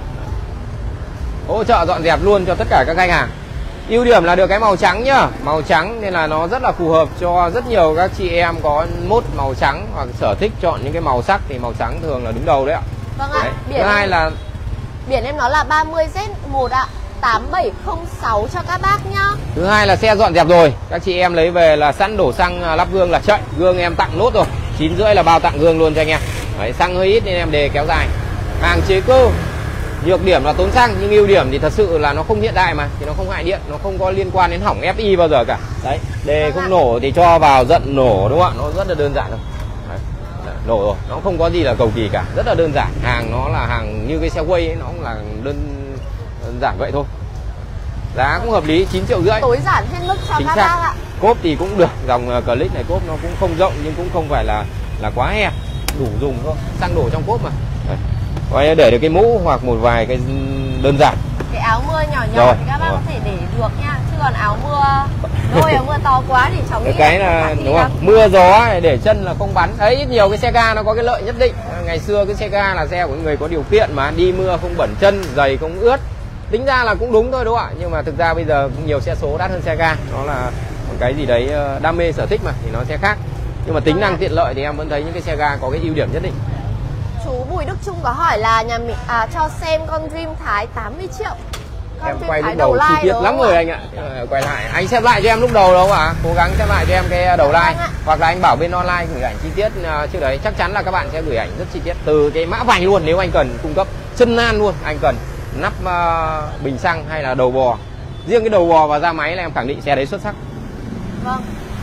Hỗ trợ dọn dẹp luôn cho tất cả các khách hàng. Ưu điểm là được cái màu trắng nhá, màu trắng nên là nó rất là phù hợp cho rất nhiều các chị em có mốt màu trắng hoặc sở thích chọn những cái màu sắc thì màu trắng thường là đứng đầu đấy ạ. Vâng ạ. Đấy. Biển Thứ hai là biển em nó là ba mươi Z một ạ, tám bảy không sáu cho các bác nhá. Thứ hai là xe dọn dẹp rồi, các chị em lấy về là sẵn đổ xăng lắp gương là chạy. Gương em tặng nốt rồi, chín rưỡi là bao tặng gương luôn cho anh em. Đấy, xăng hơi ít nên em đề kéo dài. Hàng chế cơ. Nhược điểm là tốn xăng, nhưng ưu điểm thì thật sự là nó không hiện đại mà, thì nó không hại điện, nó không có liên quan đến hỏng ép i bao giờ cả. Đấy, đề không nổ thì cho vào giận nổ đúng không ạ? Nó rất là đơn giản thôi. Đấy, nổ rồi, nó không có gì là cầu kỳ cả, rất là đơn giản. Hàng nó là hàng như cái xe quay ấy, nó cũng là đơn, đơn giản vậy thôi. Giá cũng hợp lý, chín triệu rưỡi. Tối giản trên mức cho chính các xác. bác ạ. Cốp thì cũng được, dòng Click này cốp nó cũng không rộng nhưng cũng không phải là là quá hẹp, đủ dùng thôi, xăng đổ trong cốp mà. Đấy. Coi để được cái mũ hoặc một vài cái đơn giản. Cái áo mưa nhỏ nhỏ thì các bác rồi. Có thể để được nha, chứ còn áo mưa đôi áo mưa to quá thì cháu nghĩ cái là đúng không? Mưa gió để chân là không bắn. Đấy, ít nhiều cái xe ga nó có cái lợi nhất định. Ngày xưa cái xe ga là xe của người có điều kiện mà đi mưa không bẩn chân, giày không ướt. Tính ra là cũng đúng thôi đúng không ạ? Nhưng mà thực ra bây giờ cũng nhiều xe số đắt hơn xe ga. Nó là một cái gì đấy đam mê sở thích mà thì nó sẽ khác. Nhưng mà tính năng tiện lợi thì em vẫn thấy những cái xe ga có cái ưu điểm nhất định. Chú Bùi Đức Trung có hỏi là nhà mình à, cho xem con Dream Thái tám mươi triệu. Con Em Dream quay Thái lúc đầu chi tiết lắm rồi anh ạ. Quay lại, anh xem lại cho em lúc đầu đâu ạ? Cố gắng xem lại cho em cái đầu like. Hoặc là anh bảo bên online gửi ảnh chi tiết uh, trước đấy. Chắc chắn là các bạn sẽ gửi ảnh rất chi tiết. Từ cái mã vành luôn nếu anh cần cung cấp. Chân nan luôn, anh cần nắp uh, bình xăng hay là đầu bò. Riêng cái đầu bò và da máy là em khẳng định xe đấy xuất sắc. Vâng.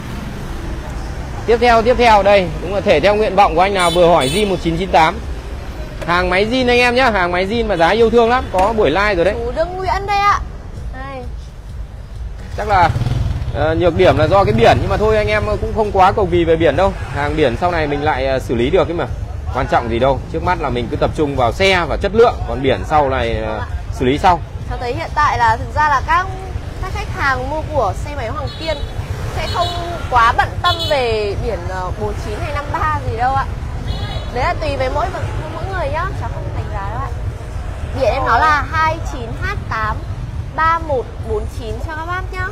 Tiếp theo, tiếp theo đây đúng là thể theo nguyện vọng của anh nào vừa hỏi G một chín chín tám. Hàng máy zin anh em nhé, hàng máy zin mà giá yêu thương lắm, có buổi like rồi đấy. Chú Đương Nguyễn đây ạ. Đây. Chắc là uh, nhược điểm là do cái biển, nhưng mà thôi anh em cũng không quá cầu kỳ về biển đâu. Hàng biển sau này mình lại uh, xử lý được ấy mà. Quan trọng gì đâu, trước mắt là mình cứ tập trung vào xe và chất lượng, còn biển sau này uh, xử lý sau. Cho thấy hiện tại là thực ra là các các khách hàng mua của xe máy Hoàng Kiên sẽ không quá bận tâm về biển bốn chín hay năm ba gì đâu ạ. Đấy là tùy về mỗi mỗi người nhá, cháu không đánh giá đâu ạ. Biển em nó là hai chín H tám ba một bốn chín cho các bác nhá.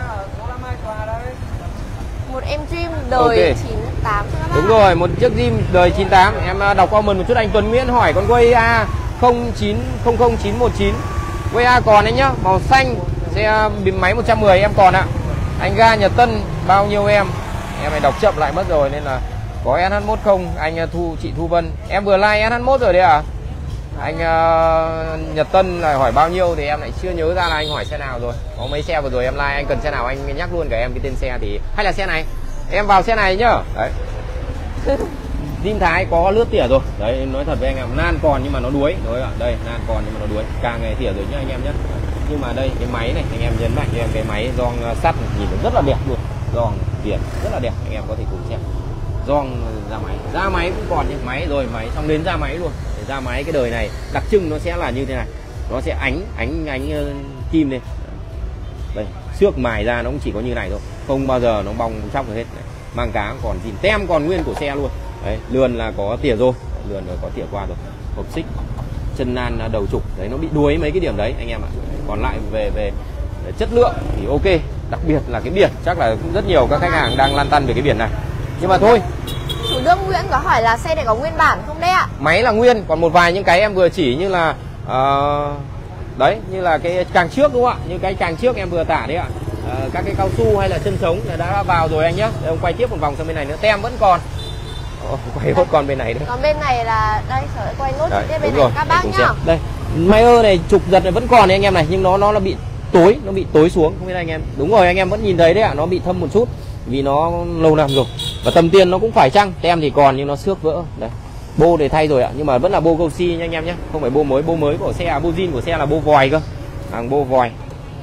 Một em Dream đời okay. chín tám cho các bác. Đúng rồi, một chiếc Dream đời chín tám. Em đọc comment một chút, anh Tuấn Nguyễn hỏi con quay A không chín không không chín một chín. Quay A còn đấy nhá, màu xanh, xe máy một trăm mười em còn ạ. Anh ga Nhật Tân bao nhiêu em? Em này đọc chậm lại mất rồi nên là có S H mốt không, anh Thu, chị Thu Vân. Em vừa like S H mốt rồi đấy à? Anh uh, Nhật Tân lại hỏi bao nhiêu thì em lại chưa nhớ ra là anh hỏi xe nào rồi. Có mấy xe vừa rồi em like, anh cần xe nào anh nhắc luôn cả em cái tên xe thì hay là xe này. Em vào xe này nhá. Đấy. Dream Thái có lướt tỉa rồi. Đấy, nói thật với anh em, nan còn nhưng mà nó đuối. Đấy ạ, đây nan còn nhưng mà nó đuối. Càng ngày tỉa rồi nhá anh em nhé. Nhưng mà đây cái máy này anh em nhấn mạnh cho em, cái máy gioăng sắt nhìn rất là đẹp luôn. Gioăng biển rất là đẹp, anh em có thể cùng xem. Gioăng da máy, da máy cũng còn nhưng máy rồi máy xong đến da máy luôn. Để da máy cái đời này đặc trưng nó sẽ là như thế này, nó sẽ ánh ánh ánh uh, kim lên. Đây xước mài ra nó cũng chỉ có như này thôi, không bao giờ nó bong chóc được hết. Này. Mang cá còn zin, tem còn nguyên của xe luôn. Đấy, lườn là có tỉa rồi, lườn rồi có tỉa qua rồi, hộp xích, chân nan đầu trục đấy nó bị đuối mấy cái điểm đấy anh em ạ. Còn lại về về chất lượng thì ok, đặc biệt là cái biển, chắc là rất nhiều các khách hàng đang lăn tăn về cái biển này. Nhưng mà thôi. Chủ Đương Nguyễn có hỏi là xe này có nguyên bản không đấy ạ? Máy là nguyên, còn một vài những cái em vừa chỉ như là uh, đấy, như là cái càng trước đúng không ạ? Như cái càng trước em vừa tả đấy ạ. uh, các cái cao su hay là chân trống đã vào rồi anh nhé. Đây, ông quay tiếp một vòng sang bên này nữa, tem vẫn còn. Oh, quay hốt còn bên này nữa. Còn bên này là đây, sẽ quay nốt Đấy, tiếp bên này rồi, các bác nhá. đây Mayer này trục giật này vẫn còn đấy anh em này, nhưng nó nó là bị tối, nó bị tối xuống, không biết anh em. Đúng rồi, anh em vẫn nhìn thấy đấy ạ, nó bị thâm một chút vì nó lâu năm rồi. Và tầm tiền nó cũng phải chăng, tem thì còn nhưng nó xước vỡ. Đấy, bô để thay rồi ạ, nhưng mà vẫn là bô Gosi nha anh em nhé, không phải bô mới. Bô mới của xe, à, bô zin của xe là bô vòi cơ, hàng bô vòi.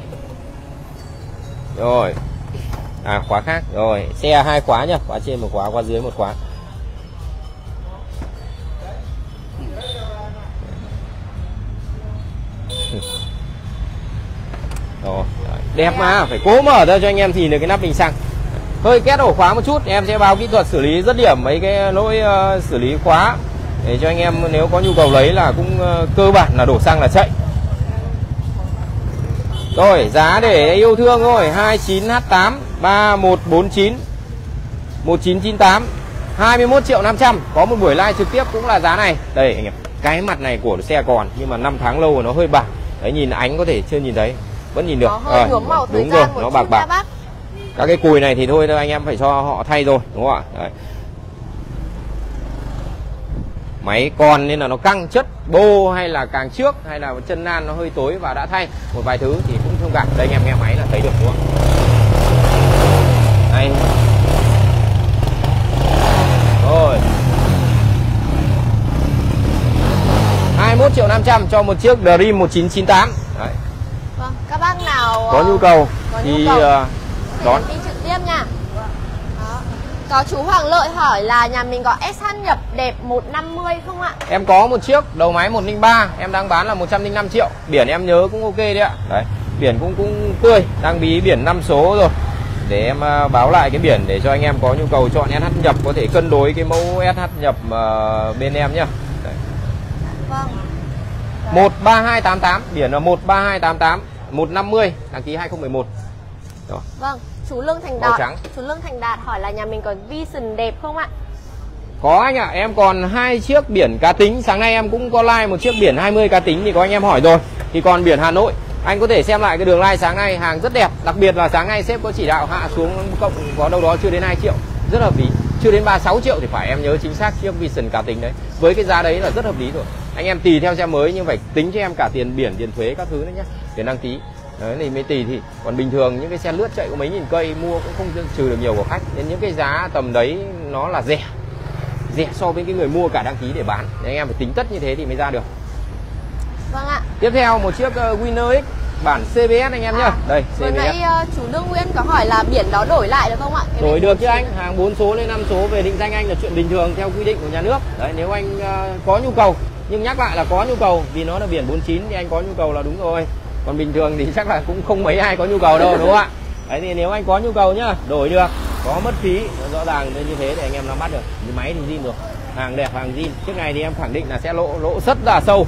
Rồi, à khóa khác rồi, xe hai khóa nhá, khóa trên một khóa, khóa dưới một khóa. Rồi, đẹp mà, phải cố mở ra cho anh em nhìn được cái nắp bình xăng. Hơi két ổ khóa một chút, em sẽ báo kỹ thuật xử lý rất điểm mấy cái lỗi uh, xử lý khóa để cho anh em nếu có nhu cầu lấy là cũng uh, cơ bản là đổ xăng là chạy. Rồi, giá để yêu thương thôi, hai chín H tám ba một bốn chín một chín chín tám, hai mươi mốt triệu năm trăm. Có một buổi live trực tiếp cũng là giá này. Đây anh em, cái mặt này của xe còn nhưng mà năm tháng lâu rồi nó hơi bạc. Đấy, nhìn ánh có thể chưa nhìn thấy, vẫn nhìn được. Nó hơi nhuốm màu thời đúng gian rồi, một nó chút bạc bạc. bác. Các cái cùi này thì thôi anh em phải cho họ thay rồi, đúng không ạ? Đấy. Máy còn nên là nó căng chất, bô hay là càng trước hay là chân nan nó hơi tối và đã thay một vài thứ thì cũng thông cảm. Đây anh em nghe máy là thấy được đúng không? Đây. Rồi. hai mươi mốt triệu năm trăm cho một chiếc Dream một chín chín tám. Đấy. Vâng, các bác nào có nhu cầu có thì nhu cầu, uh, đón đi trực tiếp nha. Đó. Có chú Hoàng Lợi hỏi là nhà mình có ét hát nhập đẹp một năm mươi không ạ? Em có một chiếc đầu máy một không ba, em đang bán là một trăm linh năm triệu. Biển em nhớ cũng ok đấy ạ. Đấy, biển cũng cũng tươi, đang bí biển năm số rồi. Để em uh, báo lại cái biển để cho anh em có nhu cầu chọn ét hát nhập có thể cân đối cái mẫu ét hát nhập uh, bên em nhá. Đấy. Vâng. một ba hai tám tám, biển là một ba hai tám tám, một năm mươi, đăng ký hai không một một. Đó. Vâng, chú Lương Thành Màu Đạt. trắng. Chú Lương Thành Đạt hỏi là nhà mình có Vision đẹp không ạ? Có anh ạ, à, em còn hai chiếc biển cá tính. Sáng nay em cũng có like một chiếc biển hai mươi cá tính thì có anh em hỏi rồi. Thì còn biển Hà Nội, anh có thể xem lại cái đường like sáng nay, hàng rất đẹp. Đặc biệt là sáng nay sếp có chỉ đạo hạ xuống cộng có đâu đó chưa đến hai triệu, rất hợp lý. Chưa đến ba mươi sáu triệu thì phải, em nhớ chính xác chiếc Vision cá tính đấy. Với cái giá đấy là rất hợp lý rồi. Anh em tùy theo xe mới nhưng phải tính cho em cả tiền biển, tiền thuế các thứ nữa nhé, tiền đăng ký. Đấy thì mới tùy. Thì còn bình thường những cái xe lướt chạy có mấy nghìn cây mua cũng không trừ được nhiều của khách. Nên những cái giá tầm đấy nó là rẻ, rẻ so với cái người mua cả đăng ký để bán. Nên anh em phải tính tất như thế thì mới ra được. Vâng ạ. Tiếp theo một chiếc uh, Winner X bản xê bê ét anh em nhá. À, đây vừa xê bê ét. nãy uh, chú Đương Nguyên có hỏi là biển đó đổi lại được không ạ? Cái Đổi được chứ anh, hàng bốn số lên năm số về định danh anh là chuyện bình thường theo quy định của nhà nước. Đấy, nếu anh uh, có nhu cầu, nhưng nhắc lại là có nhu cầu vì nó là biển bốn chín thì anh có nhu cầu là đúng rồi. Còn bình thường thì chắc là cũng không mấy ai có nhu cầu đâu, đúng không ạ? Đấy thì nếu anh có nhu cầu nhá, đổi được, có mất phí, rõ ràng như thế để anh em nắm bắt được. Cái máy thì zin rồi, hàng đẹp, hàng zin. Chiếc này thì em khẳng định là sẽ lỗ lỗ rất là sâu.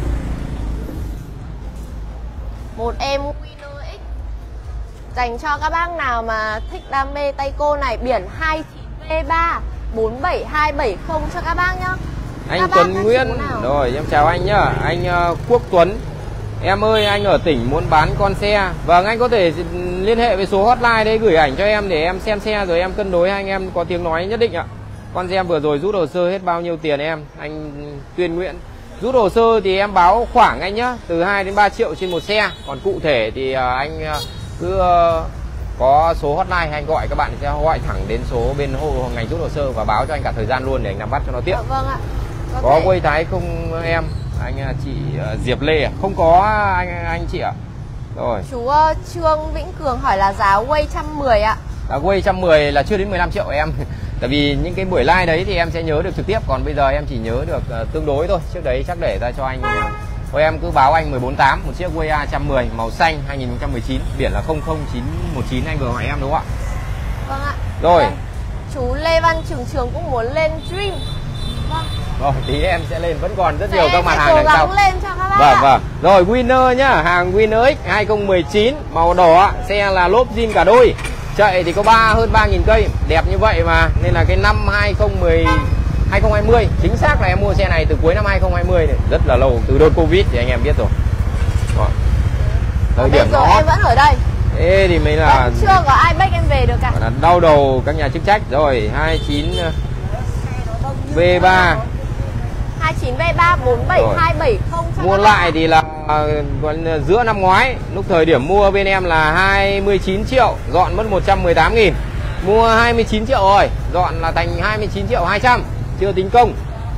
Một em Winner X dành cho các bác nào mà thích đam mê tay cô này, biển hai chín V ba bốn bảy hai bảy không cho các bác nhá. Anh các Tuấn Nguyễn, rồi em chào anh nhá. Anh uh, Quốc Tuấn, em ơi anh ở tỉnh muốn bán con xe. Vâng, anh có thể liên hệ với số hotline đấy, gửi ảnh cho em để em xem xe rồi em cân đối, hai anh em có tiếng nói nhất định ạ. Con xe vừa rồi rút hồ sơ hết bao nhiêu tiền em? Anh Tuyên Nguyễn. Rút hồ sơ thì em báo khoảng anh nhá, từ hai đến ba triệu trên một xe. Còn cụ thể thì uh, anh uh, cứ uh, có số hotline anh gọi, các bạn sẽ gọi thẳng đến số bên hộ ngành rút hồ sơ và báo cho anh cả thời gian luôn để anh nắm bắt cho nó tiện. Vâng ạ. Có, có quay thái không em? Anh chị uh, Diệp Lê à? Không có anh anh chị ạ. À? Rồi. Chú uh, Trương Vĩnh Cường hỏi là giá Way một trăm mười ạ. Giá Way một trăm mười là chưa đến mười lăm triệu em. Tại vì những cái buổi live đấy thì em sẽ nhớ được trực tiếp, còn bây giờ em chỉ nhớ được uh, tương đối thôi. Trước đấy chắc để ra cho anh. Thôi em cứ báo anh mười bốn tám, một chiếc Way A một trăm mười màu xanh hai nghìn không trăm mười chín, biển là không không chín một chín anh vừa hỏi em đúng không ạ? Vâng ạ. Rồi. Đây. Chú Lê Văn Trường Trường cũng muốn lên Dream. Vâng. Rồi tí em sẽ lên, vẫn còn rất Đấy, nhiều các mặt hàng đằng sau. lên cho các bác Vâng ạ. vâng. Rồi Winner nhá, hàng Winner X hai không một chín màu đỏ, xe là lốp zin cả đôi. Chạy thì có ba hơn ba nghìn cây, đẹp như vậy mà, nên là cái năm hai không một hai không hai không, chính xác là em mua xe này từ cuối năm hai không hai không này, rất là lâu, từ đợt Covid thì anh em biết rồi. Rồi. Thời điểm Bây giờ nó em vẫn ở đây. Thế thì mới là chưa có ai bách em về được cả. là đau đầu các nhà chức trách. Rồi hai mươi chín V ba hai chín V ba bốn bảy hai bảy không. Mua lại thì là còn giữa năm ngoái, lúc thời điểm mua bên em là hai mươi chín triệu, dọn mất một trăm mười tám nghìn. Mua hai mươi chín triệu rồi, dọn là thành hai mươi chín triệu hai trăm, chưa tính công.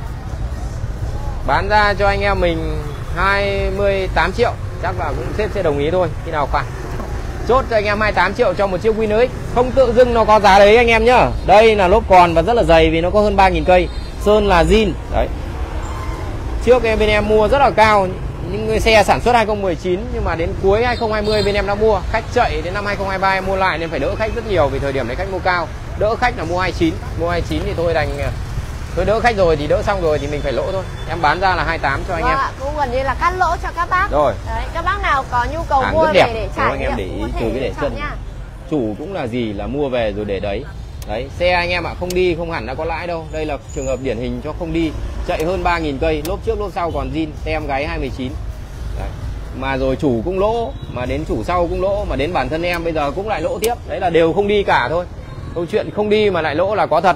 Bán ra cho anh em mình hai mươi tám triệu, chắc là cũng sếp sẽ đồng ý thôi, khi nào khoản. Chốt cho anh em hai mươi tám triệu cho một chiếc Win X. Không tự dưng nó có giá đấy anh em nhá. Đây là lốp còn và rất là dày vì nó có hơn ba nghìn cây. Sơn là zin. Đấy. Trước em bên em mua rất là cao, những người xe sản xuất hai không một chín nhưng mà đến cuối hai không hai không bên em đã mua. Khách chạy đến năm hai không hai ba em mua lại nên phải đỡ khách rất nhiều vì thời điểm đấy khách mua cao. Đỡ khách là mua hai mươi chín, mua hai mươi chín thì thôi đành thôi, đỡ khách rồi thì đỡ xong rồi thì mình phải lỗ thôi. Em bán ra là hai mươi tám cho anh vâng em. Ạ, cũng gần như là cắt lỗ cho các bác. Rồi. Đấy, các bác nào có nhu cầu Hàng mua rất đẹp. về để Nếu trải anh em nghiệm để ý cũng có từ thể cái để chọn chân. nha. Chủ cũng là gì là mua về rồi để đấy. Đấy, xe anh em ạ, không đi không hẳn đã có lãi đâu. Đây là trường hợp điển hình cho không đi, chạy hơn ba nghìn cây, lốp trước lốp sau còn zin, xe em gáy hai mươi chín. Đấy. Mà rồi chủ cũng lỗ, mà đến chủ sau cũng lỗ, mà đến bản thân em bây giờ cũng lại lỗ tiếp. Đấy là đều không đi cả thôi. Câu chuyện không đi mà lại lỗ là có thật.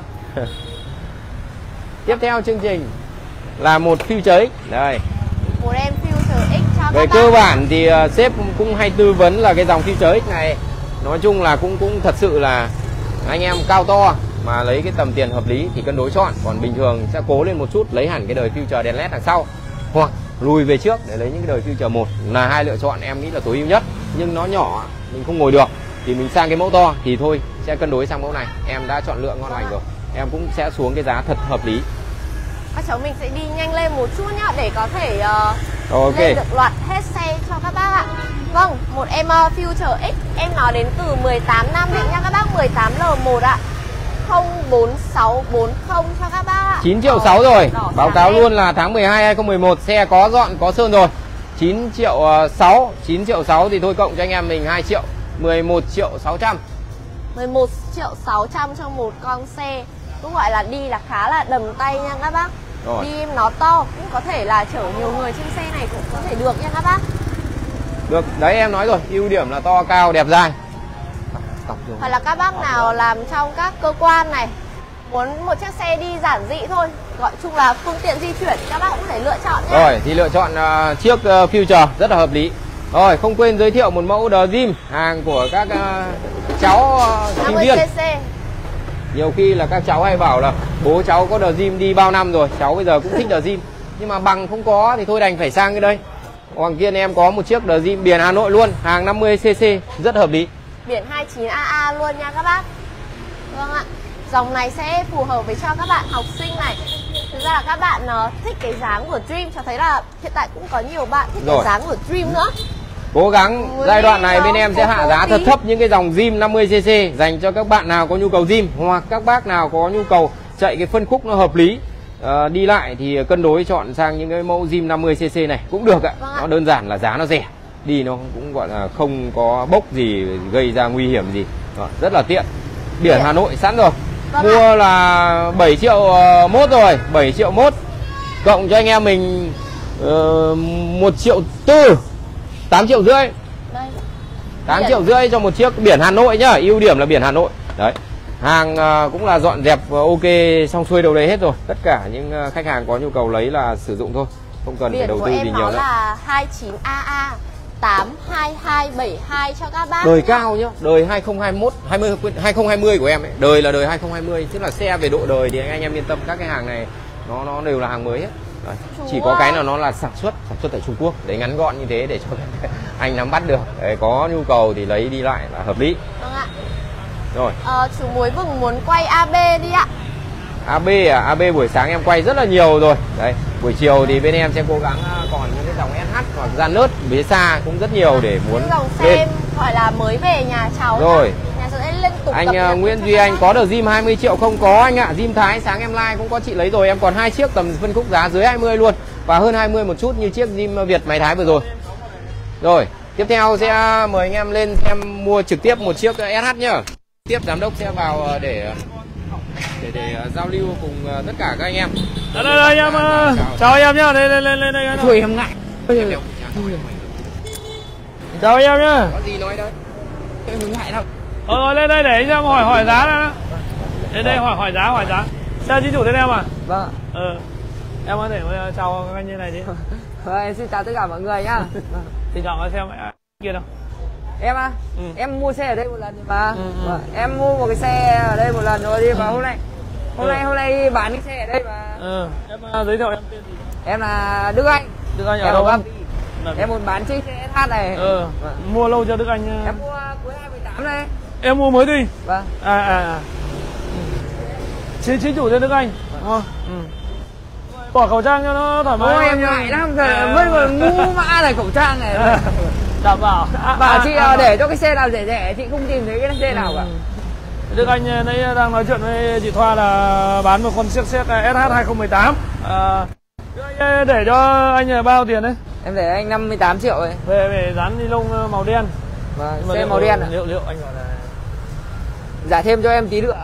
Tiếp theo chương trình là một Future X. Đây. Một em Future X cho Về các cơ bác. bản thì uh, sếp cũng hay tư vấn là cái dòng Future X này nói chung là cũng cũng thật sự là anh em cao to mà lấy cái tầm tiền hợp lý thì cân đối chọn, còn bình thường sẽ cố lên một chút lấy hẳn cái đời Future đèn led đằng sau hoặc lùi về trước để lấy những cái đời Future một, là hai lựa chọn em nghĩ là tối ưu nhất. Nhưng nó nhỏ mình không ngồi được thì mình sang cái mẫu to thì thôi sẽ cân đối sang mẫu này. Em đã chọn lựa ngon lành rồi, em cũng sẽ xuống cái giá thật hợp lý. Các cháu mình sẽ đi nhanh lên một chút nhá để có thể uh, Ok. lên được loạt hết xe cho các bác ạ. Vâng, một em uh, Future X em nói đến từ mười tám Nam Định nha các bác, mười tám L một ạ. không bốn sáu bốn không cho các bác ạ. chín triệu sáu rồi. Báo cáo luôn là tháng mười hai hai không một một xe có dọn có sơn rồi. chín triệu sáu, chín triệu sáu thì thôi cộng cho anh em mình hai triệu, mười một triệu sáu trăm. mười một triệu sáu trăm cho một con xe. Cũng gọi là đi là khá là đầm tay nha các bác. Rồi. Đi nó to cũng có thể là chở nhiều người trên xe này cũng có thể được nha các bác. Được, đấy em nói rồi, ưu điểm là to cao đẹp dai. Hoặc là các bác nào làm trong các cơ quan này, muốn một chiếc xe đi giản dị thôi, gọi chung là phương tiện di chuyển, các bác cũng có thể lựa chọn nhé. Rồi thì lựa chọn uh, chiếc uh, Future rất là hợp lý. Rồi không quên giới thiệu một mẫu Dream, hàng của các uh, cháu uh, sinh viên. năm mươi xê xê. Nhiều khi là các cháu hay bảo là bố cháu có Dream đi bao năm rồi, cháu bây giờ cũng thích Dream. Nhưng mà bằng không có thì thôi đành phải sang cái đây. Hoàng Kiên em có một chiếc Dream biển Hà Nội luôn, hàng năm mươi xê xê rất hợp lý. Biển hai chín A A luôn nha các bác. Vâng ạ. Dòng này sẽ phù hợp với cho các bạn học sinh này. Thực ra là các bạn uh, thích cái dáng của Dream, cho thấy là hiện tại cũng có nhiều bạn thích Rồi. cái dáng của Dream nữa. Cố gắng giai đoạn này bên em sẽ hạ giá thật thấp những cái dòng Dream năm mươi xê xê dành cho các bạn nào có nhu cầu Dream hoặc các bác nào có nhu cầu chạy cái phân khúc nó hợp lý. Uh, đi lại thì cân đối chọn sang những cái mẫu Dream năm mươi xê xê này cũng được ạ. Vâng ạ. Nó đơn giản là giá nó rẻ, đi nó cũng gọi là không có bốc gì gây ra nguy hiểm gì. Đó, rất là tiện. Biển Hà Nội sẵn rồi. Vâng Mua ạ. là bảy triệu mốt rồi, bảy triệu mốt cộng cho anh em mình uh, một triệu tư, tám triệu rưỡi. Đây. tám Biển. triệu rưỡi cho một chiếc biển Hà Nội nhá, ưu điểm là biển Hà Nội. Đấy. Hàng uh, cũng là dọn dẹp uh, ok xong xuôi đầu đấy hết rồi. Tất cả những uh, khách hàng có nhu cầu lấy là sử dụng thôi, không cần Biển phải đầu của tư em gì nó nhiều nữa. là hai chín A A tám hai hai bảy hai cho các bác. Đời nhá. cao nhá, đời hai không hai mốt, hai mươi, hai không hai không của em ấy, đời là đời hai không hai không, tức là xe về độ đời thì anh, anh em yên tâm, các cái hàng này nó nó đều là hàng mới hết. Đấy. Chú Chỉ có ơi. cái là nó là sản xuất, sản xuất tại Trung Quốc, để ngắn gọn như thế để cho anh nắm bắt được. Đấy, có nhu cầu thì lấy đi lại là hợp lý. Vâng ạ. Rồi. Ờ, chú Muối Vừng muốn quay A B đi ạ. a bê à, a bê buổi sáng em quay rất là nhiều rồi. Đấy, buổi chiều thì bên em sẽ cố gắng uh, còn những cái dòng ét hát hoặc gian nớt phía xa cũng rất nhiều để muốn Những dòng lên. xe gọi là mới về nhà cháu. Rồi. nhá. Nhà cháu sẽ liên tục Anh cập nhật uh, Nguyễn cho Duy các Anh bác. có được Dream hai mươi triệu không? Có anh ạ. Dream Thái sáng em like cũng có chị lấy rồi. Em còn hai chiếc tầm phân khúc giá dưới hai mươi luôn và hơn hai mươi một chút như chiếc Dream Việt Máy Thái vừa rồi. Rồi, tiếp theo sẽ mời anh em lên xem mua trực tiếp một chiếc ét hát nhá. Tiếp giám đốc sẽ vào uh, để để để uh, giao lưu cùng uh, tất cả các anh em. Đây đây, đây anh em, uh, chào anh em nhá, đây lên lên lên đây anh. Thôi em ngại. Chào anh em nhá. Có gì nói đấy. Mình ngại đâu. Ờ lên đây để anh em hỏi hỏi giá đó. Đến đây hỏi hỏi giá hỏi giá. Xe chính chủ tên em à? Vâng. Ờ. Em có thể chào các anh như này đi. Vâng, em xin chào tất cả mọi người nhá. Thì chọn cái xe kia đâu. Em à? Ừ. Em mua xe ở đây một lần rồi mà. Ừ, ừ. Vâng. Em mua một cái xe ở đây một lần rồi đi và hôm nay hôm Ừ. nay hôm nay bán cái xe ở đây mà. Ừ. Em uh, giới thiệu em tên gì? Em là Đức Anh. Đức Anh ở Em đâu? ở em muốn bán chiếc xe ét hát này. Ừ. Vâng. Mua lâu chưa Đức Anh? Em mua cuối hai mươi tám đây. Em mua mới đi. Vâng. À à à. Chính chính chủ tên Đức Anh. Vâng. Ừ. Bỏ khẩu trang cho nó thoải mái. Ôi em ngại lắm rồi, À. mới còn mũ mã này khẩu trang này. À. Đảm bảo. À, Bảo à, chị à, để cho cái xe nào rẻ rẻ chị không tìm thấy cái xe nào cả. Ừ. Đức Anh nãy đang nói chuyện với chị Thoa là bán một con chiếc xe ét hát hai không một tám. À, Đức Anh để cho anh bao tiền đấy? Em để anh năm mươi tám triệu ấy. Về về dán ni lông màu đen. Vâng, Nhưng mà xe liệu, màu đen à? Liệu liệu anh gọi là Giả thêm cho em tí nữa.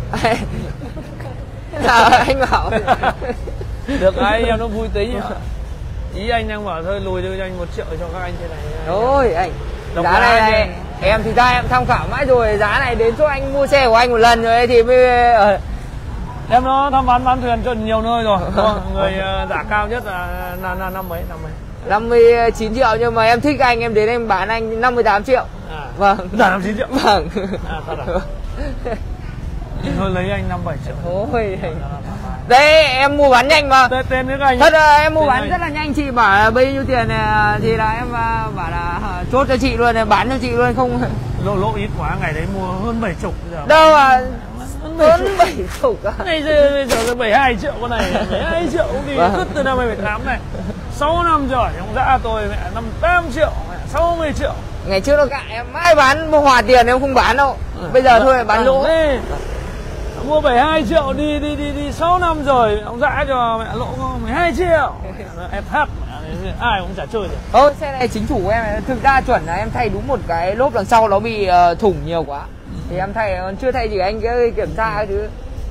Sao anh bảo? được cái em nó vui tí. Ý anh đang bảo thôi lùi cho anh một triệu cho các anh trên này. Thôi anh. Độc Giá này, lái này nha. em thì ra em tham khảo mãi rồi, giá này đến chỗ anh mua xe của anh một lần rồi thì mới ở Em nó tham bán bán thuyền cho nhiều nơi rồi. Đúng không? Người uh, giá cao nhất là là, là năm mấy năm mấy. năm mươi chín triệu nhưng mà em thích anh em đến em bán anh năm mươi tám triệu. À. Vâng. Giá năm mươi chín triệu. Vâng. À thật à? Thôi lấy anh năm bảy triệu. Thôi anh. Đây em mua bán nhanh mà. Tên, tên nước anh. Thật là em mua Tên bán anh. rất là nhanh, chị bảo là bao nhiêu tiền này, thì là em à, bảo là à, chốt cho chị luôn này, bán cho chị luôn không. Lỗ lỗ ít quá, ngày đấy mua hơn bảy chục giờ. Đâu à, Hơn bảy hơn chục. bảy chục à. Ngày giờ bây giờ bảy mươi hai triệu con này, bảy mươi hai triệu cũng đi Vâng. cứt từ năm hai không một tám này. sáu năm rồi, ông dã tôi mẹ năm mươi tám triệu, mẹ sáu mươi triệu. Ngày trước nó gạ em mãi bán mua hòa tiền em không bán đâu. Bây giờ thôi bán lỗ. Ê, mua bảy mươi hai triệu đi đi đi đi sáu năm rồi, ông dã cho mẹ lỗ mười hai triệu. ét hát ai cũng chả chơi được. Thôi xe này chính chủ của em này, thực ra chuẩn là em thay đúng một cái lốp đằng sau nó bị uh, thủng nhiều quá. Thì em thay còn chưa thay gì anh cái kiểm tra cái thứ.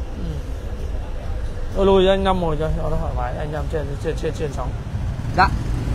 Tôi lùi cho anh năm ngồi cho cho nó thoải mái, anh nằm trên trên trên trên sóng. Dạ.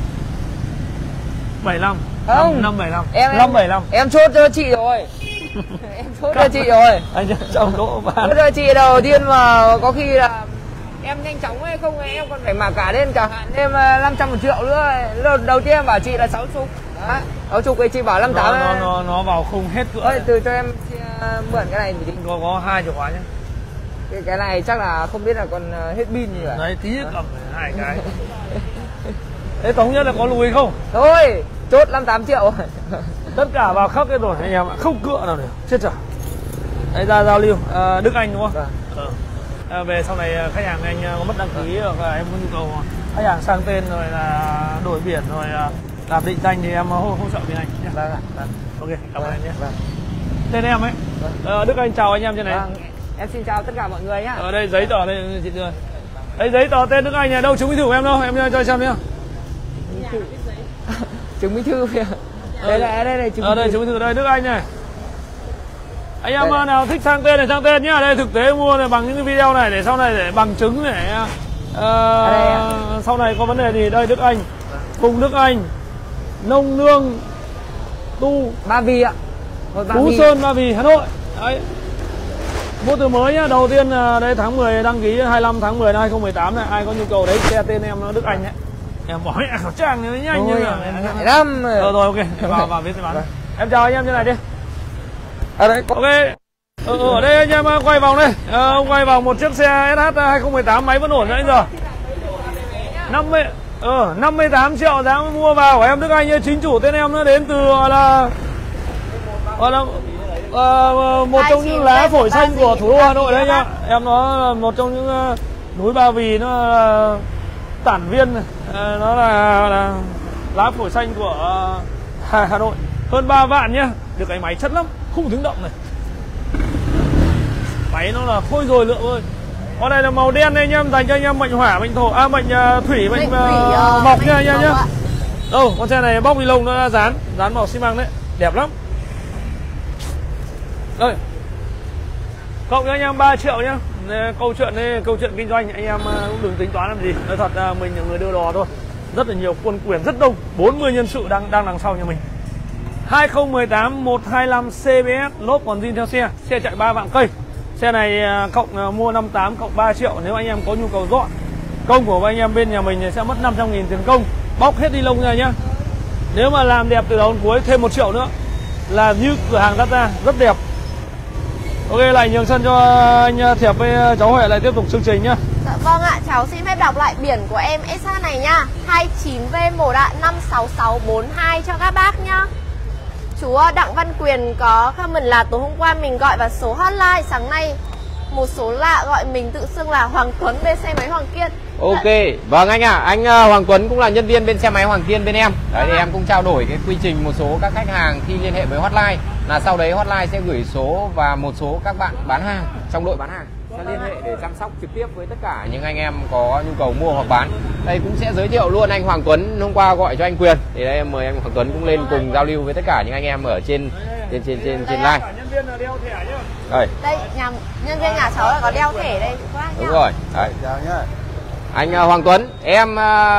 bảy mươi lăm. Không. năm bảy mươi lăm. Em năm bảy mươi lăm. Em chốt cho chị rồi. Em chốt cho chị rồi. Anh trong đỗ bán. Chốt cho chị đầu tiên mà có khi là em nhanh chóng hay không em còn phải mặc cả lên chẳng hạn thêm năm trăm một triệu nữa. Đầu tiên em bảo chị là sáu chục. Đó. sáu chục thì chị bảo năm tám. Nó, nó, nó, nó vào không hết cửa. Ơi từ cho em uh, mượn cái này một tí. Có có hai chìa khóa nhé. Cái, cái này chắc là không biết là còn uh, hết pin gì cả. Đấy tí cầm hai cái. Thế thống nhất là có lùi không? Thôi chốt năm tám triệu. Tất cả vào khắp cái rồi anh em ạ, không cựa nào được. Chết rồi. Đấy ra giao lưu à, Đức Anh đúng không? Vâng. Ừ. À, về sau này khách hàng anh có mất đăng ký hoặc là em có nhu cầu khách hàng sang tên rồi là đổi biển rồi làm định danh thì em hỗ, hỗ trợ bên anh nhé. Vâng ạ. Vâng. Ok, cảm ơn Vâng. anh nhé. Vâng. Tên em ấy. Vâng. À, Đức Anh chào anh em trên này. Vâng. Em xin chào tất cả mọi người nhá. Ở đây giấy tờ đây chị đưa. Đây giấy tờ tên Đức Anh này đâu chứng minh thư của em đâu, em cho xem nhá. Chứng minh thư kìa. Đây là đây này chứng Ở minh đây thư. chứng minh thư đây Đức Anh này. Anh em Đây. nào thích sang tên này sang tên nhá. Đây thực tế mua này bằng những cái video này để sau này để bằng chứng để uh, đây sau này có vấn đề gì đây Đức Anh. Phùng Đức Anh. Nông Nương Tu Ba Vì ạ. Rồi Ba Phú Vì. Sơn Ba Vì Hà Nội. Đấy. Mua từ mới nhá, đầu tiên uh, đây tháng mười đăng ký hai mươi lăm tháng mười năm hai không một tám này, ai có nhu cầu đấy xe tên em nó Đức Anh ấy. Em bỏ mẹ khẩu trang này nhanh như Ôi, là em ngại lắm. Rồi rồi ok, vào vào viết bán. Vâng. Em chào anh em trên này đi. Ở đây có Ok. Ừ, ở đây anh em quay vòng đây. À, ông quay vòng một chiếc xe ét hát hai không một tám máy vẫn ổn đấy giờ. năm mươi ờ năm mươi tám triệu giá mua vào của em Đức Anh ơi, chính chủ tên em nó đến từ gọi là gọi là uh, một trong những lá phổi xanh của thủ đô Hà Nội đấy nhá. Em nó là một trong những uh, núi Ba Vì, nó là tản viên, uh, nó là, là lá phổi xanh của uh, Hà, Hà Nội. Hơn ba vạn nhá. Được cái máy chất lắm, không tiếng động này. Máy nó là phôi rồi lượng ơi. Con này là màu đen đây anh em, dành cho anh em mệnh hỏa, mệnh thổ, à mệnh uh, thủy, mệnh, Mệnh uh, thủy, uh, mộc nha anh em mộc nhá. ạ. Đâu, con xe này bóc ni lông nó đã dán, dán màu xi măng đấy, đẹp lắm. Đây. Cộng cho anh em ba triệu nhá. Câu chuyện đây, câu chuyện kinh doanh anh em cũng đừng tính toán làm gì. Nói thật là mình là người đưa đò thôi. Rất là nhiều quân quyền rất đông, bốn mươi nhân sự đang đang đằng sau nhà mình. hai không một tám một hai lăm xê bê ét, lốp còn zin theo xe. Xe chạy ba vạn cây. Xe này cộng uh, mua năm mươi tám cộng ba triệu. Nếu anh em có nhu cầu dọn, công của anh em bên nhà mình thì sẽ mất năm trăm nghìn tiền công, bóc hết đi lông ra nhá. Nếu mà làm đẹp từ đầu đến cuối thêm một triệu nữa là như cửa hàng đặt ra, rất đẹp. Ok, lại nhường sân cho anh Thiệp với cháu Huệ lại tiếp tục chương trình nhá. Dạ vâng ạ, cháu xin phép đọc lại biển của em ét hát này nha. hai chín V một ạ, năm sáu sáu bốn hai cho các bác nhá. Chú Đặng Văn Quyền có comment là tối hôm qua mình gọi vào số hotline, sáng nay một số lạ gọi mình tự xưng là Hoàng Tuấn bên xe máy Hoàng Kiên. Ok, vâng anh ạ, à, anh uh, Hoàng Tuấn cũng là nhân viên bên xe máy Hoàng Kiên bên em. Đấy thì em cũng trao đổi cái quy trình một số các khách hàng khi liên hệ với hotline, là sau đấy hotline sẽ gửi số và một số các bạn bán hàng trong đội bán hàng sẽ liên hệ để chăm sóc trực tiếp với tất cả những anh em có nhu cầu mua hoặc bán. Đây cũng sẽ giới thiệu luôn anh Hoàng Tuấn hôm qua gọi cho anh Quyền, thì đây em mời anh Hoàng Tuấn cũng lên cùng giao lưu với tất cả những anh em ở trên trên trên trên trên live. Đây, đây nhà nhân viên nhà cháu là có đeo thẻ đây. Đúng rồi. Đấy. Anh uh, Hoàng Tuấn, em uh,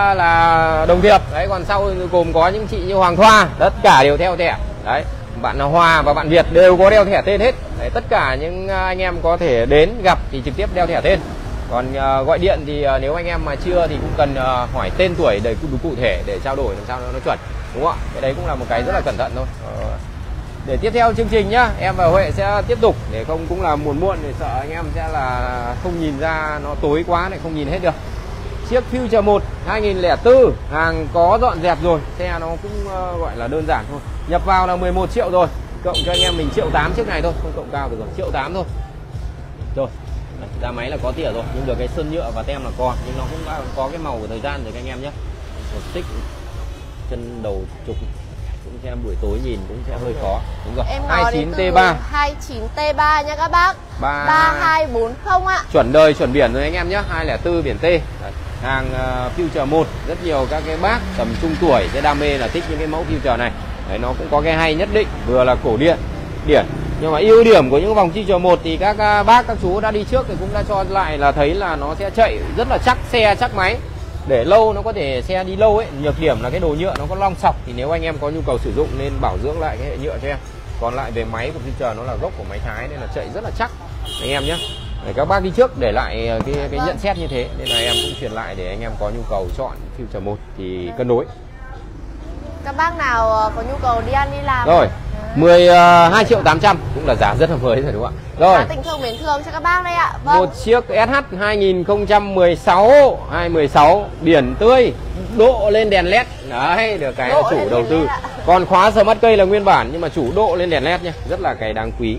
là đồng nghiệp đấy, còn sau gồm có những chị như Hoàng Thoa, tất cả đều theo thẻ. Đấy, bạn Hòa và bạn Việt đều có đeo thẻ tên hết. Đấy, tất cả những uh, anh em có thể đến gặp thì trực tiếp đeo thẻ tên. Còn uh, gọi điện thì uh, nếu anh em mà chưa thì cũng cần uh, hỏi tên tuổi đầy đủ cụ thể để trao đổi làm sao nó chuẩn, đúng không ạ? Cái đấy cũng là một cái rất là cẩn thận thôi. Uh, để tiếp theo chương trình nhá, em và Huệ sẽ tiếp tục, để không cũng là muộn muộn để sợ anh em sẽ là không nhìn ra, nó tối quá lại không nhìn hết được. Chiếc Future một hai nghìn lẻ bốn, hàng có dọn dẹp rồi, xe nó cũng uh, gọi là đơn giản thôi. Nhập vào là mười một triệu rồi, cộng cho anh em mình triệu tám chiếc này thôi, không cộng cao được rồi, triệu tám thôi. Rồi, ra máy là có tỉa rồi, nhưng được cái sơn nhựa và tem là còn, nhưng nó cũng đã có cái màu của thời gian rồi các anh em nhé. Một tích chân đầu trục cũng xem buổi tối nhìn cũng sẽ hơi khó. Đúng rồi. Em hai chín T ba. hai chín T ba nha các bác. ba hai bốn không ạ. Chuẩn đời chuẩn biển rồi anh em nhé, hai không bốn biển T. Đấy. Hàng uh, Future một, rất nhiều các cái bác tầm trung tuổi sẽ đam mê là thích những cái mẫu Future này. Đấy, nó cũng có cái hay nhất định, vừa là cổ điện, điển. Nhưng mà ưu điểm của những vòng Future một thì các uh, bác các chú đã đi trước thì cũng đã cho lại là thấy là nó sẽ chạy rất là chắc xe, chắc máy. Để lâu nó có thể xe đi lâu ấy, nhược điểm là cái đồ nhựa nó có long sọc, thì nếu anh em có nhu cầu sử dụng nên bảo dưỡng lại cái hệ nhựa cho em. Còn lại về máy của Future nó là gốc của máy Thái nên là chạy rất là chắc anh em nhé. Để các bác đi trước để lại cái cái nhận xét như thế, nên là em cũng truyền lại để anh em có nhu cầu chọn Future một thì cân đối. Các bác nào có nhu cầu đi ăn đi làm rồi mười hai triệu tám trăm cũng là giá rất là mới rồi đúng không ạ? Rồi, tình thương mến thương cho các bác đây ạ. Vâng. Một chiếc ét hát hai không một sáu, hai không một sáu biển tươi, độ lên đèn led. Đấy, được cái là chủ đầu tư. Còn khóa smart cây là nguyên bản nhưng mà chủ độ lên đèn led nha, rất là cái đáng quý.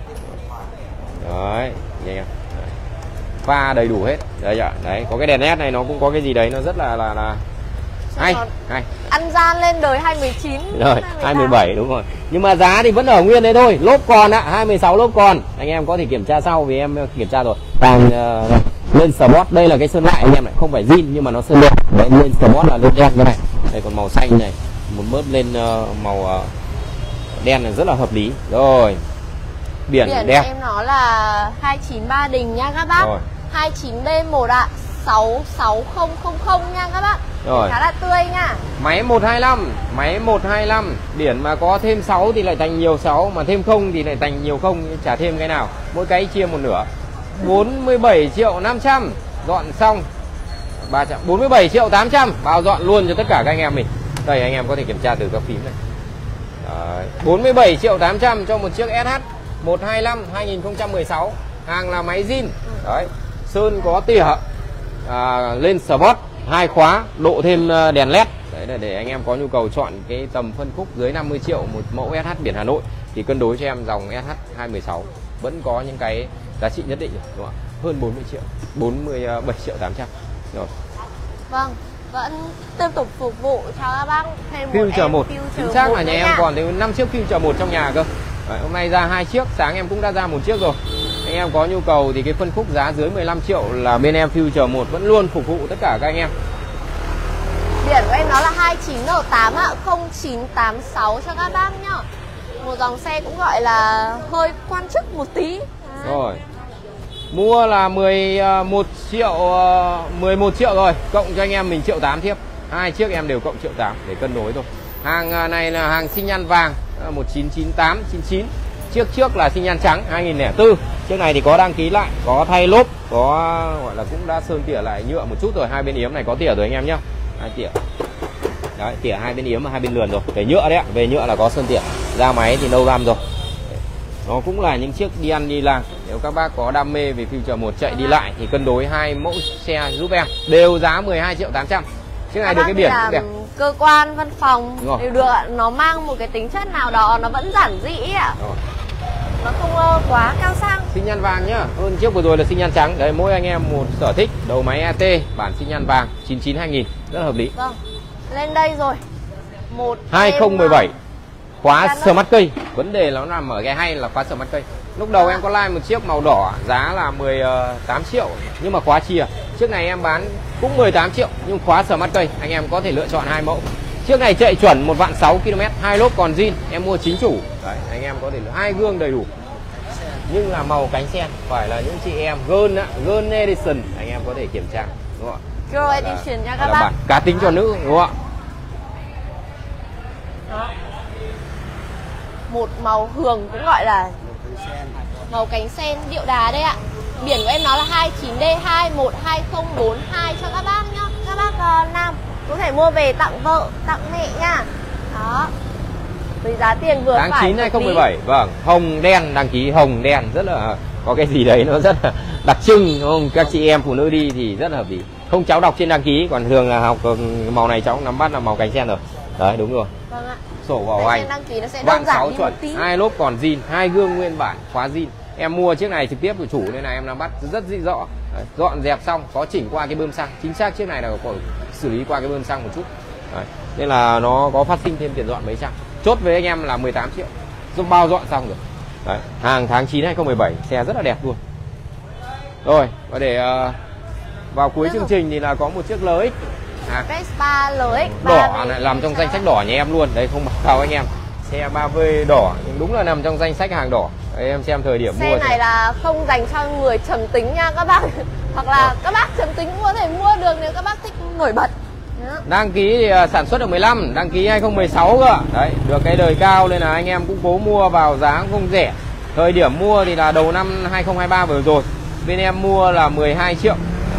Đấy, nha em. Pha đầy đủ hết. Đấy ạ. Đấy, có cái đèn led này nó cũng có cái gì đấy nó rất là là là hay, hay. Ăn gian lên đời hai mười chín. Rồi, hai mươi bảy đúng rồi. Nhưng mà giá thì vẫn ở nguyên đấy thôi. Lốp còn ạ, hai mươi sáu lốp còn. Anh em có thể kiểm tra sau vì em kiểm tra rồi. Vàng uh, lên Sport, đây là cái sơn lại anh em này, không phải zin nhưng mà nó sơn đen. Đấy, lên Sport là lên đen như này. Đây còn màu xanh này, một mớp lên uh, màu uh, đen là rất là hợp lý. Rồi. Biển, Biển đẹp. Em nó là hai chín Ba Đình nha các bác. Rồi. hai chín B một ạ, sáu sáu không không không nha các bác. Rồi. Khá là tươi nha. Máy một hai lăm, máy một hai lăm, điển mà có thêm sáu thì lại thành nhiều sáu, mà thêm không thì lại thành nhiều không, trả thêm cái nào. Mỗi cái chia một nửa. bốn mươi bảy triệu năm trăm dọn xong. ba trăm bốn mươi bảy triệu tám trăm bao dọn luôn cho tất cả các anh em mình. Đây anh em có thể kiểm tra từ các phím này. Đấy, bốn mươi bảy triệu tám trăm cho một chiếc ét hát một hai lăm hai không một sáu. Hàng là máy zin. Đấy, sơn có tỉa. À, lên Sport hai khóa, độ thêm đèn led. Đấy là để anh em có nhu cầu chọn cái tầm phân khúc dưới năm mươi triệu một mẫu ét hát biển Hà Nội thì cân đối cho em dòng ét hát hai một sáu vẫn có những cái giá trị nhất định rồi, đúng không ạ? Hơn bốn mươi triệu, bốn mươi bảy triệu tám trăm. Rồi. Vâng, vẫn tiếp tục phục vụ cho các bác thêm một Future em một. Future Chính xác là nhà em nha. còn đến năm chiếc Future một trong nhà cơ. Đấy, hôm nay ra hai chiếc, sáng em cũng đã ra một chiếc rồi. Anh em có nhu cầu thì cái phân khúc giá dưới mười lăm triệu là bên em Future một vẫn luôn phục vụ tất cả các anh em. Biển của em nó là hai chín N tám ạ, không chín tám sáu cho các bác nhá. Một dòng xe cũng gọi là hơi quan chức một tí. À. Rồi. Mua là mười một triệu, mười một triệu rồi, cộng cho anh em mình triệu tám tiếp. Hai chiếc em đều cộng triệu tám để cân đối thôi. Hàng này là hàng xi nhan vàng, một chín chín tám chín chín. Chiếc trước là xi nhan trắng hai nghìn lẻ bốn. Chiếc này thì có đăng ký lại, có thay lốp, có gọi là cũng đã sơn tỉa lại nhựa một chút rồi. Hai bên yếm này có tỉa rồi anh em nhá. Hai tỉa. Đấy, tỉa hai bên yếm và hai bên lườn rồi. Về nhựa đấy ạ, về nhựa là có sơn tỉa. Ra máy thì nâu gam rồi. Nó cũng là những chiếc đi ăn đi làm. Nếu các bác có đam mê về Future một chạy đi lại thì cân đối hai mẫu xe giúp em. Đều giá mười hai triệu tám trăm. Chiếc này được cái biển cũng đẹp. Cơ quan, văn phòng đều được ạ. Nó mang một cái tính chất nào đó, nó vẫn giản dị ạ. Nó không uh, quá cao sang. Xi nhan vàng nhá. Hơn chiếc vừa rồi là xi nhan trắng. Đấy, mỗi anh em một sở thích. Đầu máy e tê, bản xi nhan vàng chín chín hai nghìn. Rất hợp lý. Vâng. Lên đây rồi. Một hai không một bảy. Khóa smart cây. Vấn đề nó nằm ở cái hay là khóa smart cây. Lúc đầu à. em có like một chiếc màu đỏ giá là mười tám triệu nhưng mà khóa chìa. Chiếc này em bán cũng mười tám triệu nhưng khóa smart cây. Anh em có thể lựa chọn hai mẫu. Chiếc này chạy chuẩn một vạn sáu ki lô mét, hai lốp còn zin, em mua chính chủ. Đấy, anh em có thể lựa hai gương đầy đủ. Nhưng là màu cánh sen, phải là những chị em Girl á, Girl Edition, anh em có thể kiểm tra, đúng không ạ? Girl Edition nha các bác. Bản cá tính cho nữ, đúng không ạ? Đó. Một màu hường cũng gọi là màu cánh sen điệu đà đây ạ. Biển của em nó là hai chín D hai một hai không bốn hai cho các bác nhá. Các bác uh, nam có thể mua về tặng vợ, tặng mẹ nha. Đó. Với giá tiền vừa tháng phải. chín hai không một bảy, vâng, hồng đen, đăng ký hồng đen rất là có cái gì đấy nó rất là đặc trưng, đúng không? Các chị em phụ nữ đi thì rất là hợp lý. Không cháu đọc trên đăng ký, còn thường là học màu này cháu nắm bắt là màu cánh sen rồi. Đấy, đúng rồi. Vâng ạ. Sổ bảo hành. Đăng ký nó sẽ đơn giản đi một tí. Hai lốp còn zin, hai gương nguyên bản, khóa zin. Em mua chiếc này trực tiếp của chủ nên là em nắm bắt rất dị rõ. Đấy, dọn dẹp xong có chỉnh qua cái bơm xăng, chính xác chiếc này là có xử lý qua cái bơm xăng một chút. Đấy, nên là nó có phát sinh thêm tiền dọn mấy trăm. Chốt với anh em là mười tám triệu, giúp bao dọn xong rồi. Đấy, hàng tháng chín hai không một bảy, xe rất là đẹp luôn. Rồi, và để uh, vào cuối chương trình thì là có một chiếc lờ ích à, Vespa lờ ích đỏ này, làm trong danh sách đỏ nhà em luôn. Đấy, không báo cáo anh em, xe ba V đỏ nhưng đúng là nằm trong danh sách hàng đỏ. Đấy, em xem thời điểm xe mua này xe. là không dành cho người trầm tính nha các bác. Hoặc là Rồi. các bác trầm tính cũng có thể mua được nếu các bác thích nổi bật. Đó. Đăng ký thì sản xuất ở mười lăm, đăng ký hai không một sáu cơ. Đấy, được cái đời cao nên là anh em cũng cố mua vào giá không rẻ. Thời điểm mua thì là đầu năm hai không hai ba vừa rồi. Bên em mua là mười hai triệu.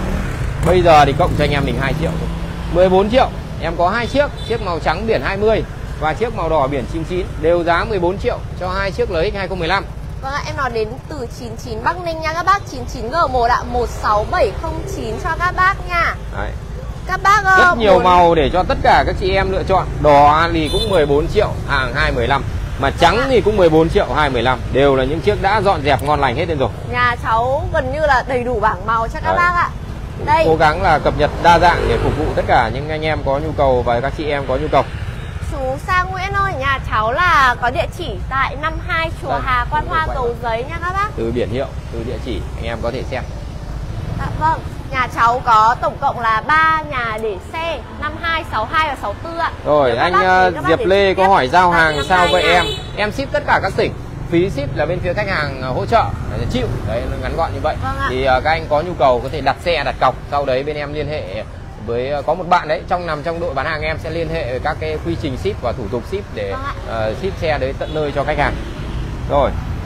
Bây giờ thì cộng cho anh em mình hai triệu thôi. mười bốn triệu. Em có hai chiếc, chiếc màu trắng biển hai mươi và chiếc màu đỏ biển chín chín, đều giá mười bốn triệu cho hai chiếc lờ ích hai không một năm. Vâng ạ, em nói đến từ chín chín Bắc Ninh nha các bác, chín chín G một ạ, một sáu bảy không chín cho các bác nha. Đấy. Các bác Rất nhiều muốn... màu để cho tất cả các chị em lựa chọn. Đỏ thì cũng mười bốn triệu, hàng hai mười lăm. Mà trắng thì cũng mười bốn triệu, hai mười lăm. Đều là những chiếc đã dọn dẹp ngon lành hết lên rồi. Nhà cháu gần như là đầy đủ bảng màu cho các Đấy. bác ạ. Đây. Cố gắng là cập nhật đa dạng để phục vụ tất cả những anh em có nhu cầu và các chị em có nhu cầu. Chú Sa Nguyễn ơi, nhà cháu là có địa chỉ tại năm hai Chùa Đây, Hà, Quan Hoa, Cầu Giấy nha các bác. Từ biển hiệu, từ địa chỉ anh em có thể xem. À, vâng, nhà cháu có tổng cộng là ba nhà để xe, năm hai, sáu hai và sáu tư ạ. Rồi, Nếu anh bác, uh, Diệp Lê có hỏi giao hàng sao với nha. em. Em ship tất cả các tỉnh. Phí ship là bên phía khách hàng uh, hỗ trợ, để chịu. Đấy, ngắn gọn như vậy. Vâng ạ. Thì uh, các anh có nhu cầu có thể đặt xe, đặt cọc. Sau đấy bên em liên hệ với uh, có một bạn đấy trong nằm trong đội bán hàng, em sẽ liên hệ với các cái quy trình ship và thủ tục ship để Vâng uh, ship xe đến tận nơi cho khách hàng. Rồi.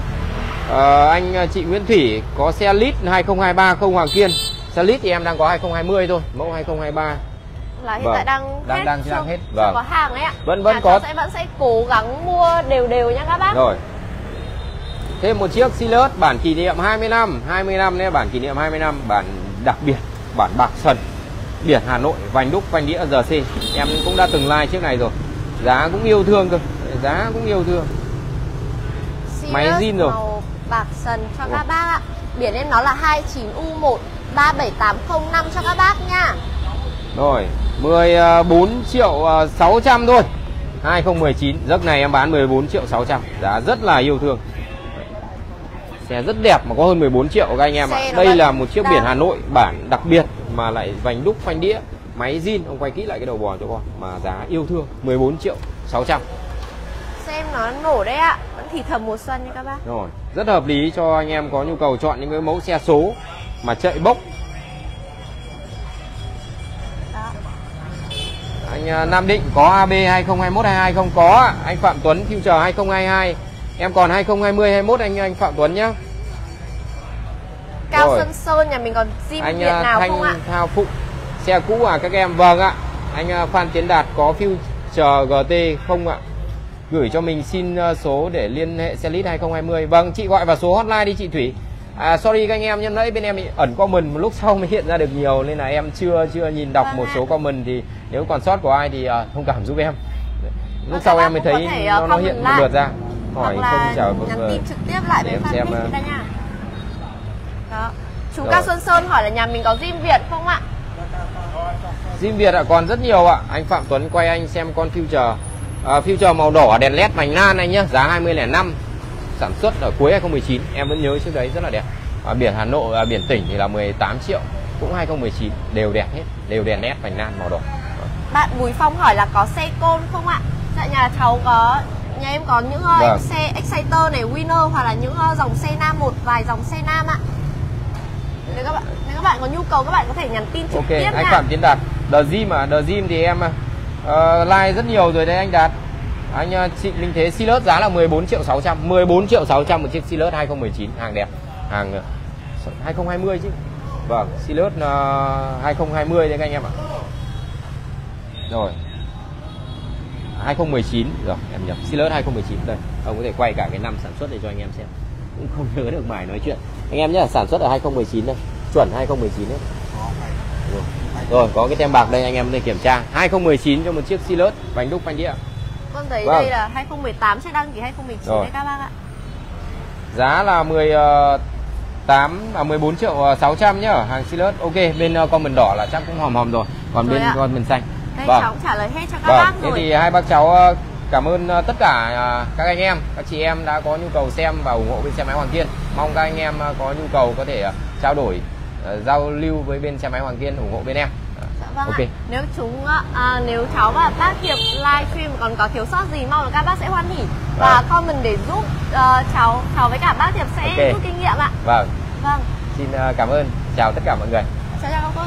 Uh, anh uh, chị Nguyễn Thủy có xe Lít hai không hai ba không Hoàng Kiên. Xe Lít thì em đang có hai không hai không thôi, mẫu hai không hai ba. Là hiện Vâng. tại đang Đang- hết, đang- chưa, đang hết. chưa Vâng. có hàng ấy ạ. Vẫn- vẫn Nhà có. cháu sẽ vẫn sẽ cố gắng mua đều đều nha các bác. Rồi. Thêm một chiếc Silos bản kỷ niệm hai mươi năm, hai mươi năm đấy, bản kỷ niệm hai mươi năm, bản đặc biệt, bản bạc sần, biển Hà Nội, vành đúc, vành đĩa giê xê. Em cũng đã từng like chiếc này rồi. Giá cũng yêu thương cơ, giá cũng yêu thương. Máy Sirius zin rồi. màu bạc sần cho Ủa. các bác ạ. Biển em nó là hai chín U một ba bảy tám không năm cho các bác nha. Rồi, mười bốn triệu sáu trăm thôi. hai không một chín, giấc này em bán mười bốn triệu sáu trăm, giá rất là yêu thương. Xe rất đẹp mà có hơn mười bốn triệu các anh em ạ. Xe nó Đây vẫn là một chiếc đang- biển Hà Nội bản đặc biệt mà lại vành đúc phanh đĩa, máy zin, ông quay kỹ lại cái đầu bò cho con mà giá yêu thương, mười bốn triệu sáu trăm. Xem nó nổ đấy ạ. Vẫn thì thầm mùa xuân nha các bác. Rồi, rất hợp lý cho anh em có nhu cầu chọn những cái mẫu xe số mà chạy bốc. Đó. Anh Anh Nam Định có a bê hai không hai mốt hai hai không? Có. Anh Phạm Tuấn Future hai không hai hai. Em còn hai không hai không hai mốt anh anh Phạm Tuấn nhá. Cao Rồi. Xuân Sơn nhà mình còn zin Anh Việt nào Thanh không ạ? Thao Phụng xe cũ à các em? Vâng ạ. Anh Phan Tiến Đạt có Future giê tê không ạ? Gửi cho mình xin số để liên hệ xe lít hai không hai không. Vâng, chị gọi vào số hotline đi chị Thủy. À, sorry các anh em, nhân nãy bên em bị ẩn comment một lúc sau mới hiện ra được nhiều nên là em chưa chưa nhìn đọc Vâng một ạ. số comment, thì nếu còn sót của ai thì uh, thông cảm giúp em. Lúc Vâng, sau các em mới bác cũng thấy có thể, nó, uh, nó hiện một comment lượt ra. Hoặc Hỏi là không trả nhắn tin trực tiếp lại để với em xem, fanpage uh, chúng ta nha. Đó. Chú Rồi. Cao Xuân Sơn hỏi là nhà mình có zin Việt không ạ? zin Việt ạ, còn rất nhiều ạ. Anh Phạm Tuấn quay anh xem con Future. Uh, Future màu đỏ đèn led vành nan anh nhá, giá hai mươi lẻ năm, sản xuất ở cuối hai không một chín, em vẫn nhớ trước đấy rất là đẹp. À, biển Hà Nội, à, biển tỉnh thì là mười tám triệu, cũng hai không một chín, đều đẹp hết, đều đèn led vành nan màu đỏ. Bạn Bùi Phong hỏi là có xe côn không ạ? Dạ nhà cháu có, nhà em có những uh, Vâng. xe Exciter này, Winner hoặc là những uh, dòng xe nam, một vài dòng xe nam ạ. Nếu các bạn nếu các bạn có nhu cầu các bạn có thể nhắn tin trực Ok, tiếp anh nha. Phạm Tiến Đạt, The Gym à, The Gym thì em uh, like rất nhiều rồi đấy anh Đạt. Anh uh, chị Linh Thế Silos giá là mười bốn triệu sáu trăm, mười bốn triệu sáu trăm một chiếc Silos hai không một chín, hàng đẹp, hàng uh, hai không hai không chứ. Vâng, Silos uh, hai không hai không đấy các anh em ạ. Rồi. hai không một chín rồi, em nhập Silos hai không một chín đây. Ông có thể quay cả cái năm sản xuất để cho anh em xem. Cũng không nhớ được bài nói chuyện. Anh em nhé, sản xuất ở hai không một chín đây, chuẩn hai không một chín đấy. Rồi. Rồi, có cái tem bạc đây anh em để kiểm tra. hai không một chín cho một chiếc Silos bánh đúc phanh đĩa. Con thấy Vâng. đây là hai không một tám sẽ đăng ký hai không một chín Rồi. đấy các bác ạ. Giá là mười tám à mười bốn triệu sáu trăm nhá, hàng Silos. Ok, bên uh, comment đỏ là chắc cũng hòm hòm rồi. Còn Rồi bên ạ. comment xanh. Đây Vâng. cháu cũng trả lời hết cho các Vâng, bác thế rồi. thì hai bác cháu uh, cảm ơn uh, tất cả uh, các anh em, các chị em đã có nhu cầu xem và ủng hộ bên xe máy Hoàng Kiên. Mong các anh em uh, có nhu cầu có thể uh, trao đổi, uh, giao lưu với bên xe máy Hoàng Kiên, ủng hộ bên em. Dạ vâng Ok. ạ. Nếu chúng à, nếu cháu và bác Hiệp livestream còn có thiếu sót gì mong là các bác sẽ hoan hỉ và Vâng. comment để giúp uh, cháu cháu với cả bác Hiệp sẽ Ok. rút kinh nghiệm ạ. Vâng, Vâng. xin uh, cảm ơn, chào tất cả mọi người. Chào chào các cô.